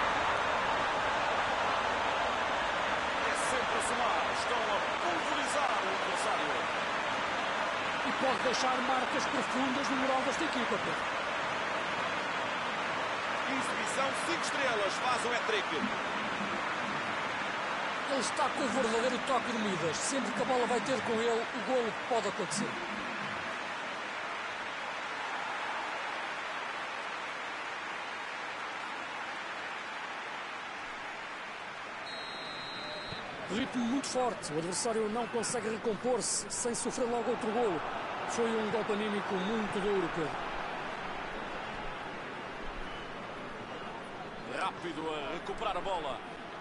É sempre a somar. Estão a pulverizar o adversário. E pode deixar marcas profundas no moral desta equipa, Pedro. Isso São cinco estrelas, faz o hat-trick. Ele está com o verdadeiro toque de Midas. Sempre que a bola vai ter com ele, o golo pode acontecer. Ritmo muito forte. O adversário não consegue recompor-se sem sofrer logo outro golo. Foi um golpe anímico muito duro, Pedro. Rápido a recuperar a bola.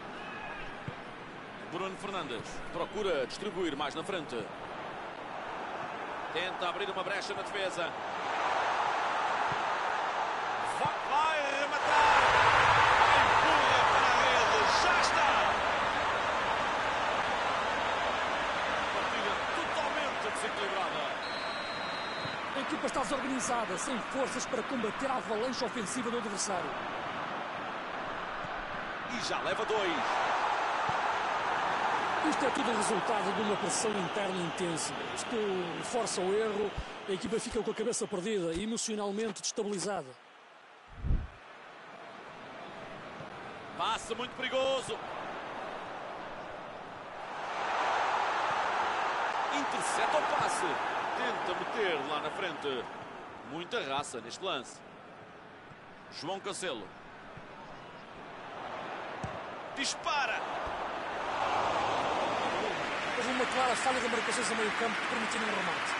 Bruno Fernandes procura distribuir mais na frente. Tenta abrir uma brecha na defesa. Vai rematar. Empurra para a rede. Já está. Partida totalmente desequilibrada. A equipa está desorganizada, sem forças para combater a avalanche ofensiva do adversário. E já leva dois. Isto é tudo o resultado de uma pressão interna intensa. Isto força o erro, a equipa fica com a cabeça perdida e emocionalmente destabilizada. Passe muito perigoso. Intercepta o passe. Tenta meter lá na frente. Muita raça neste lance. João Cancelo. Dispara. Houve uma clara falha de marcações a meio campo que permitiram um remate.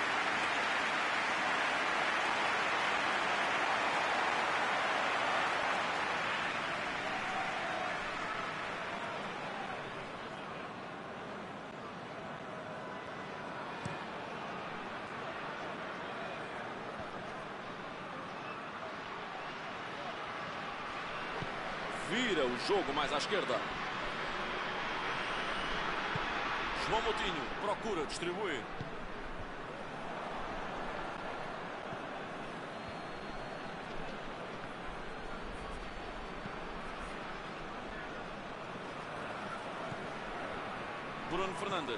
Vira o jogo mais à esquerda. João Moutinho procura distribuir. Bruno Fernandes.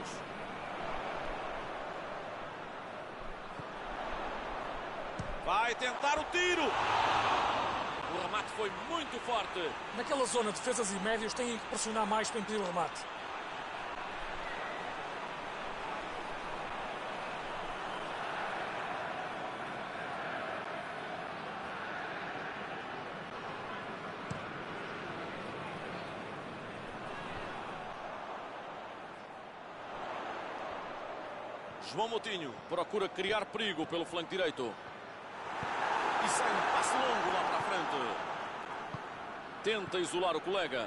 Vai tentar o tiro. O remate foi muito forte. Naquela zona, defesas e médios têm que pressionar mais para impedir o remate. João Moutinho procura criar perigo pelo flanco direito. E sai um passe longo lá para a frente. Tenta isolar o colega.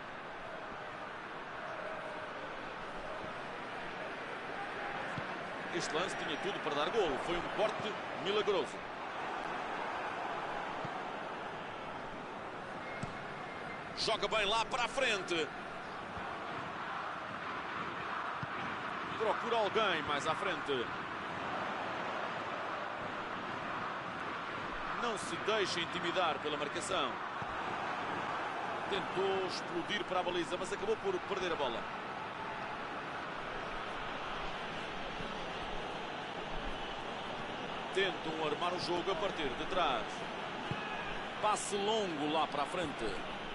Este lance tinha tudo para dar golo. Foi um corte milagroso. Joga bem lá para a frente. Procura alguém mais à frente. Não se deixa intimidar pela marcação. Tentou explodir para a baliza, mas acabou por perder a bola. Tentam armar o jogo a partir de trás. Passe longo lá para a frente.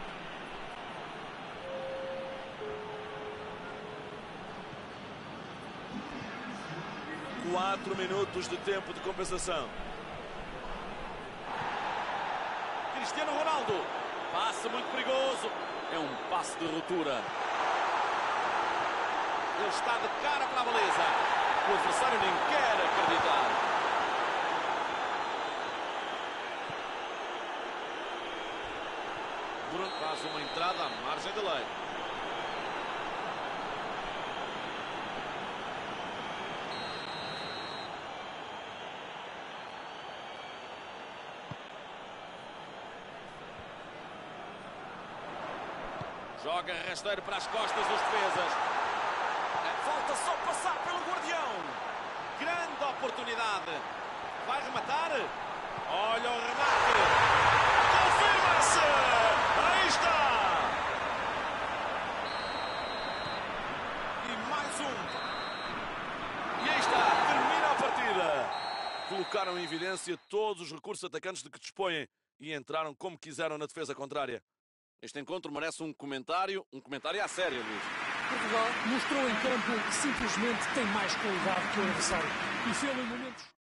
Quatro minutos de tempo de compensação. Cristiano Ronaldo. Passe muito perigoso. É um passe de ruptura. Ele está de cara para a baliza. O adversário nem quer acreditar. Bruno faz uma entrada à margem da lei. Joga rasteiro para as costas dos defesas. Falta só passar pelo guardião. Grande oportunidade. Vai rematar. Olha o remate. Confirma-se. Aí está. E mais um. E aí está. Termina a partida. Colocaram em evidência todos os recursos atacantes de que dispõem e entraram como quiseram na defesa contrária. Este encontro merece um comentário, um comentário à séria, Luís. Portugal mostrou em campo que simplesmente tem mais qualidade que o adversário e fez-lo em momentos.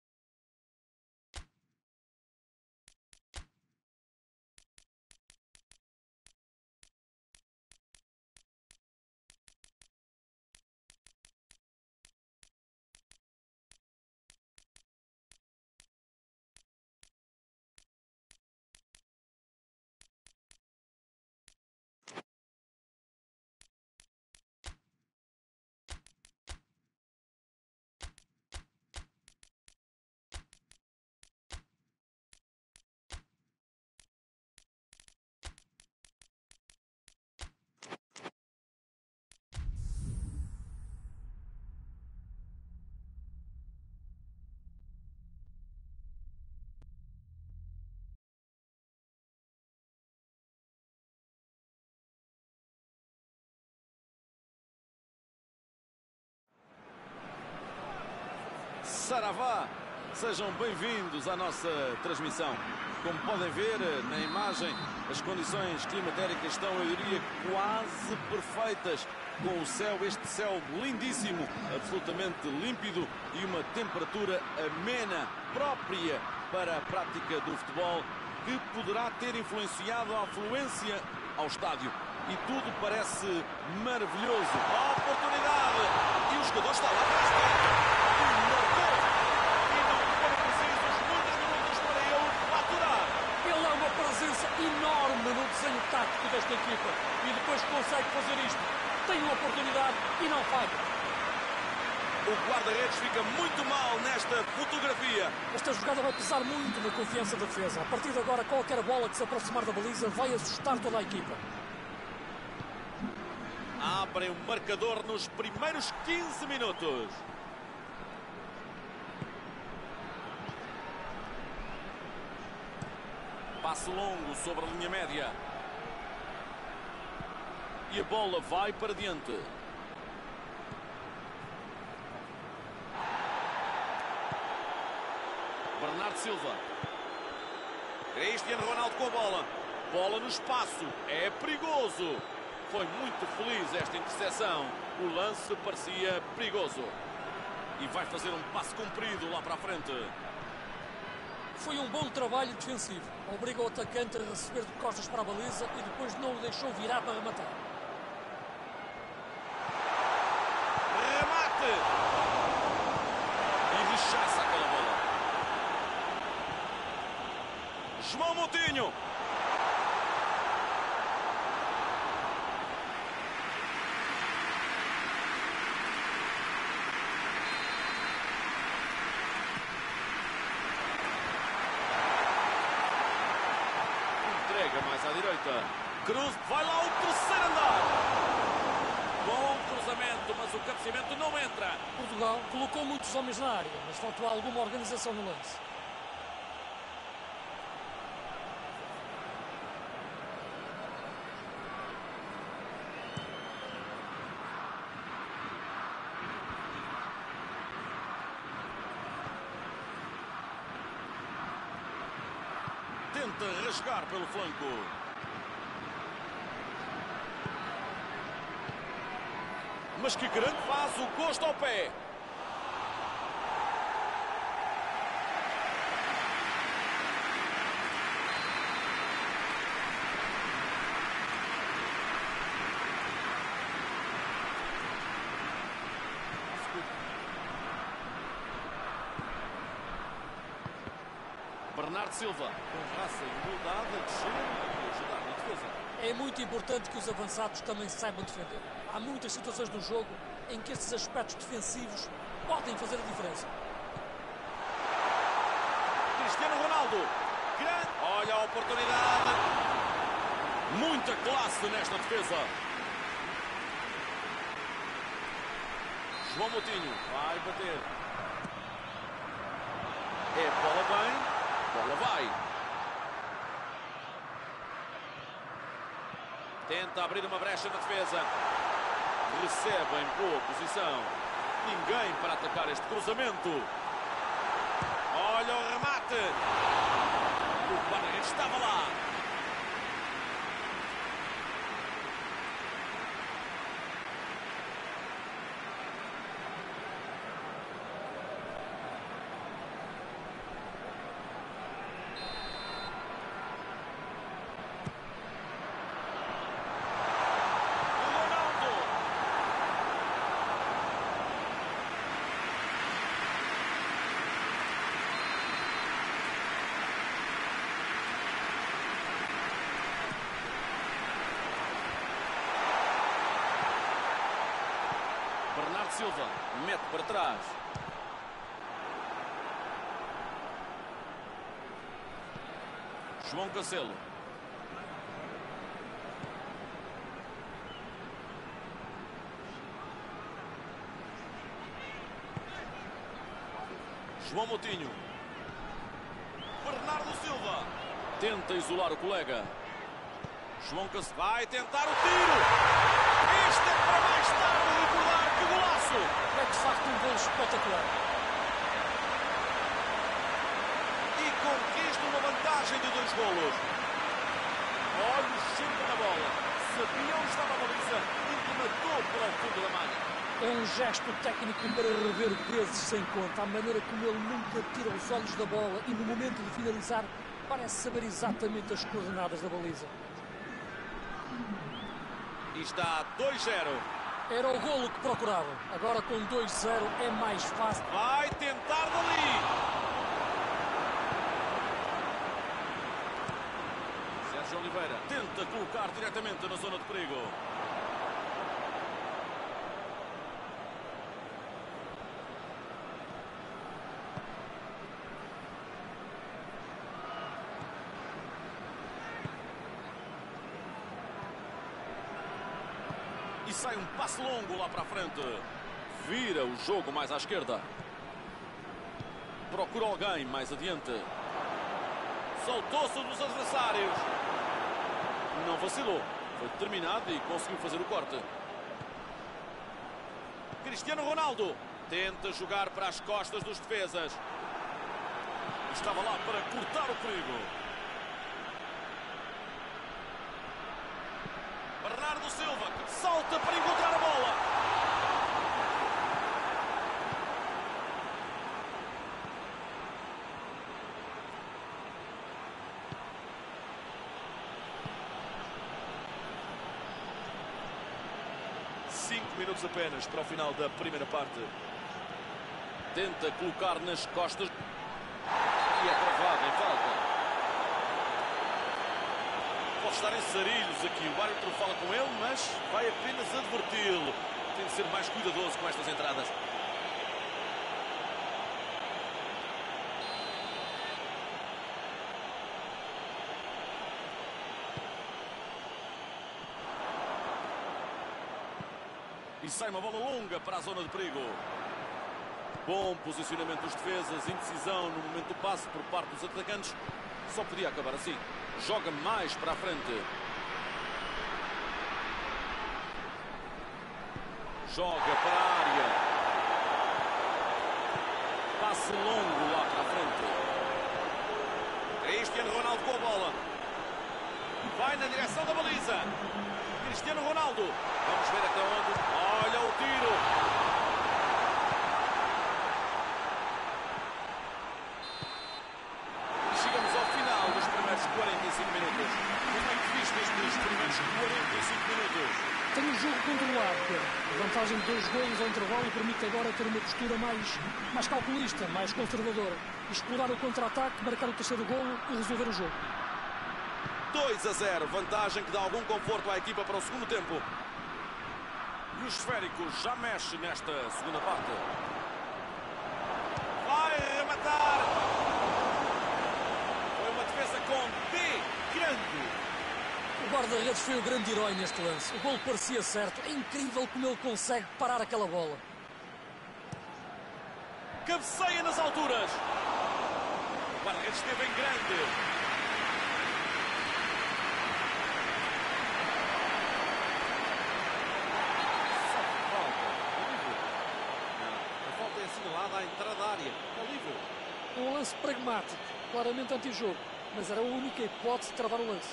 Saravá, sejam bem-vindos à nossa transmissão. Como podem ver na imagem, as condições climatéricas estão, eu diria, quase perfeitas. Com o céu, este céu lindíssimo, absolutamente límpido e uma temperatura amena, própria para a prática do futebol, que poderá ter influenciado a afluência ao estádio. E tudo parece maravilhoso. A oportunidade! E o jogador está lá para a esquerda. Enorme no desenho tático desta equipa e depois consegue fazer isto, tem uma oportunidade e não falha. O guarda-redes fica muito mal nesta fotografia. Esta jogada vai pesar muito na confiança da defesa. A partir de agora, qualquer bola que se aproximar da baliza vai assustar toda a equipa. Abrem o marcador nos primeiros quinze minutos. Passe longo sobre a linha média. E a bola vai para diante. Bernardo Silva. Cristiano Ronaldo com a bola. Bola no espaço. É perigoso. Foi muito feliz esta interseção. O lance parecia perigoso. E vai fazer um passe comprido lá para a frente. Foi um bom trabalho defensivo. Obriga o atacante a receber de costas para a baliza e depois não o deixou virar para rematar. Remate! E rechaça aquela bola. João Moutinho. Mais à direita. Cruz, vai lá o terceiro andar. Bom cruzamento, mas o cabeceamento não entra. Portugal colocou muitos homens na área, mas faltou alguma organização no lance. Tenta rasgar pelo flanco. Mas que grande faz o gosto ao pé. Bernardo Silva, com raça e humildade, a descer e ajudar na defesa. É muito importante que os avançados também saibam defender. Há muitas situações no jogo em que estes aspectos defensivos podem fazer a diferença. Cristiano Ronaldo. Grande. Olha a oportunidade. Muita classe nesta defesa. João Moutinho vai bater. É bola bem. Bola vai. Tenta abrir uma brecha na defesa. Recebe em boa posição. Ninguém para atacar este cruzamento. Olha o remate. O guarda-redes estava lá. Bernardo Silva mete para trás. João Cancelo. João Moutinho. Bernardo Silva. Tenta isolar o colega. João Cancelo vai tentar o tiro. Este é para mais tarde recordar. Que golaço! É de facto um gol espetacular. E conquista uma vantagem de dois golos. Olhos sempre na bola. Sabia onde estava a baliza e rematou para o fundo da malha. É um gesto técnico para rever vezes sem conta. A maneira como ele nunca tira os olhos da bola e no momento de finalizar parece saber exatamente as coordenadas da baliza. E está dois zero. Era o golo que procurava. Agora com dois zero é mais fácil. Vai tentar dali. Sérgio Oliveira tenta colocar diretamente na zona de perigo. E sai um passe longo lá para a frente. Vira o jogo mais à esquerda. Procura alguém mais adiante. Soltou-se dos adversários. Não vacilou. Foi determinado e conseguiu fazer o corte. Cristiano Ronaldo tenta jogar para as costas dos defesas. Estava lá para cortar o perigo. Bernardo Silva salta para encontrar a bola. Cinco minutos apenas para o final da primeira parte. Tenta colocar nas costas e é travado em falta. Pode estar em sarilhos aqui. O árbitro fala com ele, mas vai apenas adverti-lo. Tem de ser mais cuidadoso com estas entradas. E sai uma bola longa para a zona de perigo. Bom posicionamento dos defesas, indecisão no momento do passe por parte dos atacantes. Só podia acabar assim. Joga mais para a frente. Joga para a área. Passe longo lá para a frente. Cristiano Ronaldo com a bola. Vai na direção da baliza. Cristiano Ronaldo. Vamos ver até onde. Olha o tiro. quarenta e cinco minutos. Como é que viste estes primeiros quarenta e cinco minutos? Tem o jogo controlado, Pedro. Vantagem de dois golos ao intervalo permite agora ter uma postura mais, mais calculista, mais conservadora. Explorar o contra-ataque, marcar o terceiro golo e resolver o jogo. dois a zero. Vantagem que dá algum conforto à equipa para o segundo tempo. E o esférico já mexe nesta segunda parte. Vai rematar. Com B grande. O guarda-redes foi o grande herói neste lance. O golo parecia certo. É incrível como ele consegue parar aquela bola. Cabeceia nas alturas. O guarda-redes esteve em grande. Só falta. É livre. Não. A falta é assinalada à entrada da área. É livre. Um lance pragmático. Claramente anti-jogo. mas era a única hipótese de travar o lance.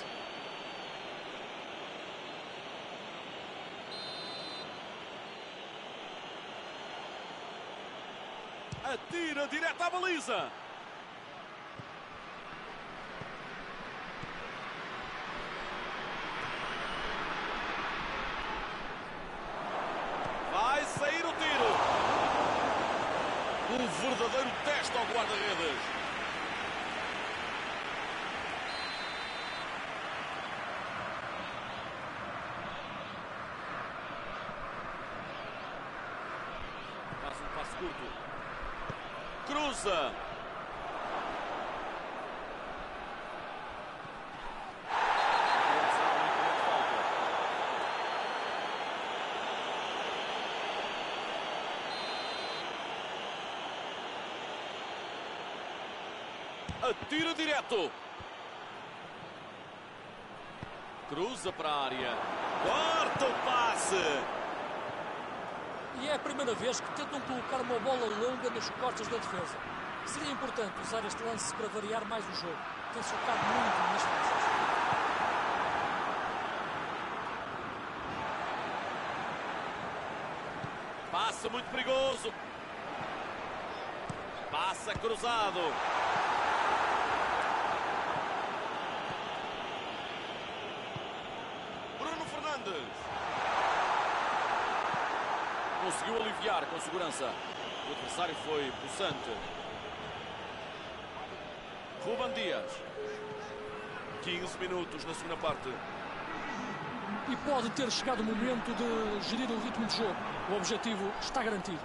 Atira direto à baliza. Vai sair o tiro. Um verdadeiro teste ao guarda-redes. Faz um passo curto. Cruza. Atira direto. Cruza para a área. Corta o passe. E é a primeira vez que tentam colocar uma bola longa nas costas da defesa. Seria importante usar este lance para variar mais o jogo. Tem-se focado muito nas defesas. Passa muito perigoso. Passa cruzado. Bruno Fernandes. Conseguiu aliviar com segurança. O adversário foi possante. Ruben Dias. quinze minutos na segunda parte. E pode ter chegado o momento de gerir o ritmo de jogo. O objetivo está garantido.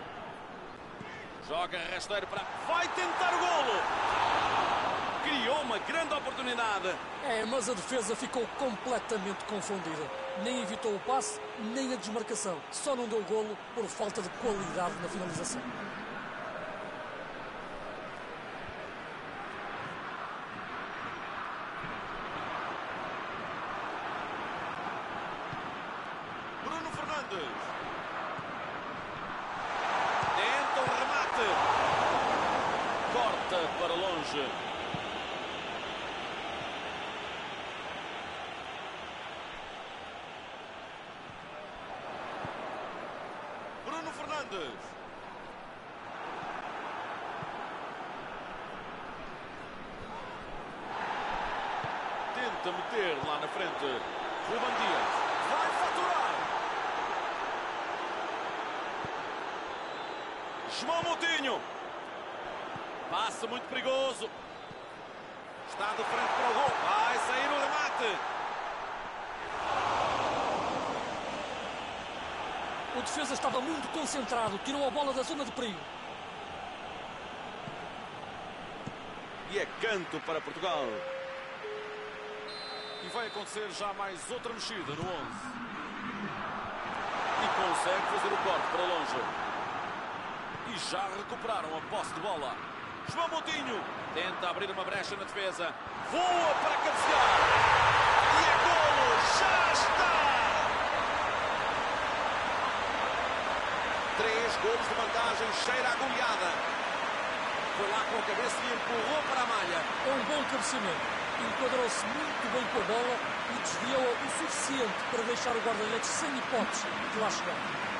Joga rasteiro para... Vai tentar o golo! Criou uma grande oportunidade. É, mas a defesa ficou completamente confundida. Nem evitou o passe, nem a desmarcação. Só não deu golo por falta de qualidade na finalização. Bruno Fernandes. Tenta o remate. Corta para longe. Bruno Fernandes. Tenta meter lá na frente. Ruben Dias. Vai faturar. João Moutinho. Passa muito perigoso. Está de frente para o gol. Vai sair o remate. O defesa estava muito concentrado. Tirou a bola da zona de perigo. E é canto para Portugal. E vai acontecer já mais outra mexida no onze. E consegue fazer o corte para longe. E já recuperaram a posse de bola. João Moutinho tenta abrir uma brecha na defesa. Voa para cabecear. E é golo. Já está. Três golos de vantagem. Cheira a goleada. Foi lá com a cabeça e empurrou para a malha. É um bom cabeceamento. Enquadrou-se muito bem com a bola e desviou-a o suficiente para deixar o guarda-redes sem hipótese de lá chegar.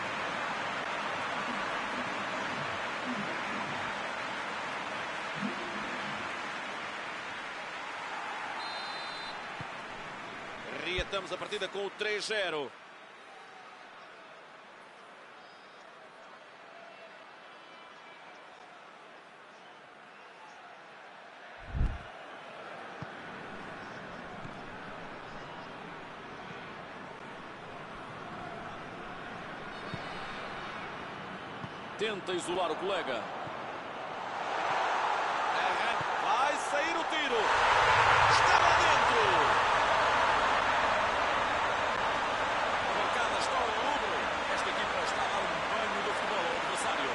Reatamos a partida com o três zero. Tenta isolar o colega. Vai sair o tiro. Estava dentro. A bancada está ao rubro. Esta equipa está a dar um banho do futebol ao adversário.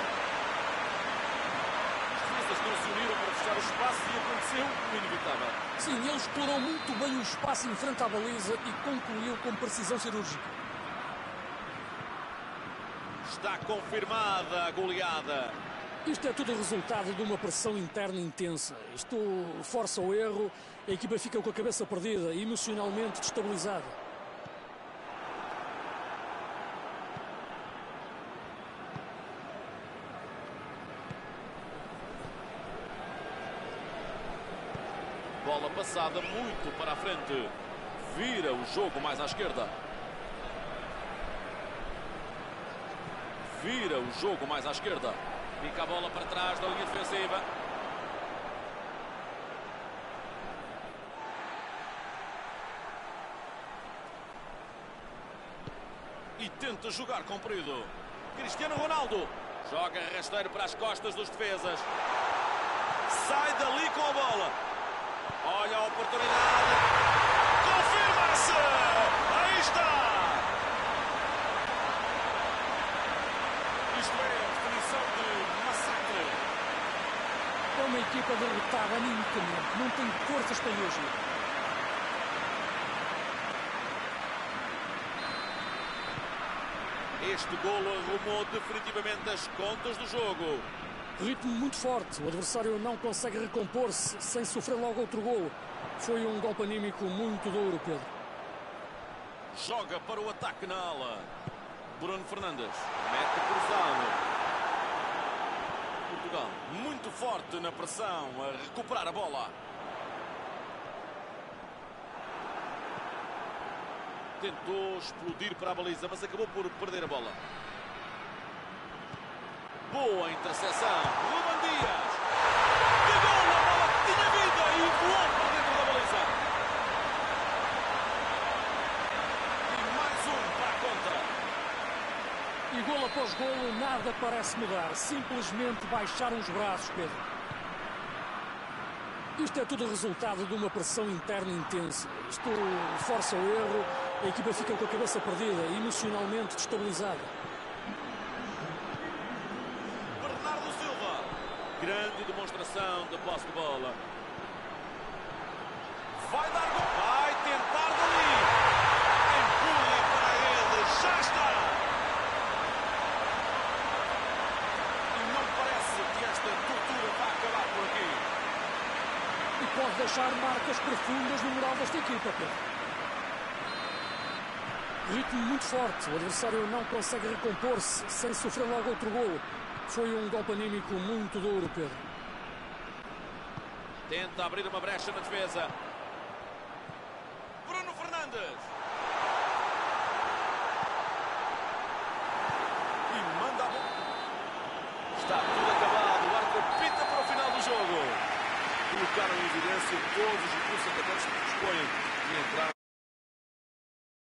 As defesas não se uniram para fechar o espaço e aconteceu o inevitável. Sim, ele explorou muito bem o espaço em frente à baliza e concluiu com precisão cirúrgica. Está confirmada a goleada. Isto é tudo resultado de uma pressão interna intensa. Isto força o erro, a equipa fica com a cabeça perdida e emocionalmente destabilizada. Bola passada muito para a frente. Vira o jogo mais à esquerda. Vira o jogo mais à esquerda. Fica a bola para trás da linha defensiva. E tenta jogar comprido. Cristiano Ronaldo. Joga rasteiro para as costas dos defesas. Sai dali com a bola. Olha a oportunidade. Confirma-se. Aí está. Isto é a definição de massacre. É uma equipa derrotada animicamente. Não tem forças para reagir. Este golo arrumou definitivamente as contas do jogo. Ritmo muito forte. O adversário não consegue recompor-se sem sofrer logo outro golo. Foi um golpe anímico muito duro, Pedro. Joga para o ataque na ala. Bruno Fernandes. Mete cruzado. Portugal muito forte na pressão a recuperar a bola. Tentou explodir para a baliza, mas acabou por perder a bola. Boa interseção. Ruben Dias. Que gol! A bola tinha vida e voou para dentro da baliza. E mais um para a contra. E golo após golo, nada parece mudar. Simplesmente baixaram os braços, Pedro. Isto é tudo resultado de uma pressão interna intensa. Isto força o erro, a equipa fica com a cabeça perdida e emocionalmente destabilizada. Bernardo Silva. Grande demonstração de posse de bola. Vai dar gol. Vai tentar dali. Empurra para ele. Já está. E não parece que esta tortura vai acabar por aqui. E pode deixar marcas profundas no moral desta equipa, Pedro. Ritmo muito forte. O adversário não consegue recompor-se sem sofrer logo outro golo. Foi um golpe anímico muito duro, Pedro. Tenta abrir uma brecha na defesa. Bruno Fernandes. E manda a bola. Está tudo acabado. O árbitro apita para o final do jogo. Colocaram em evidência todos os recursos atacantes que dispõem de entrar.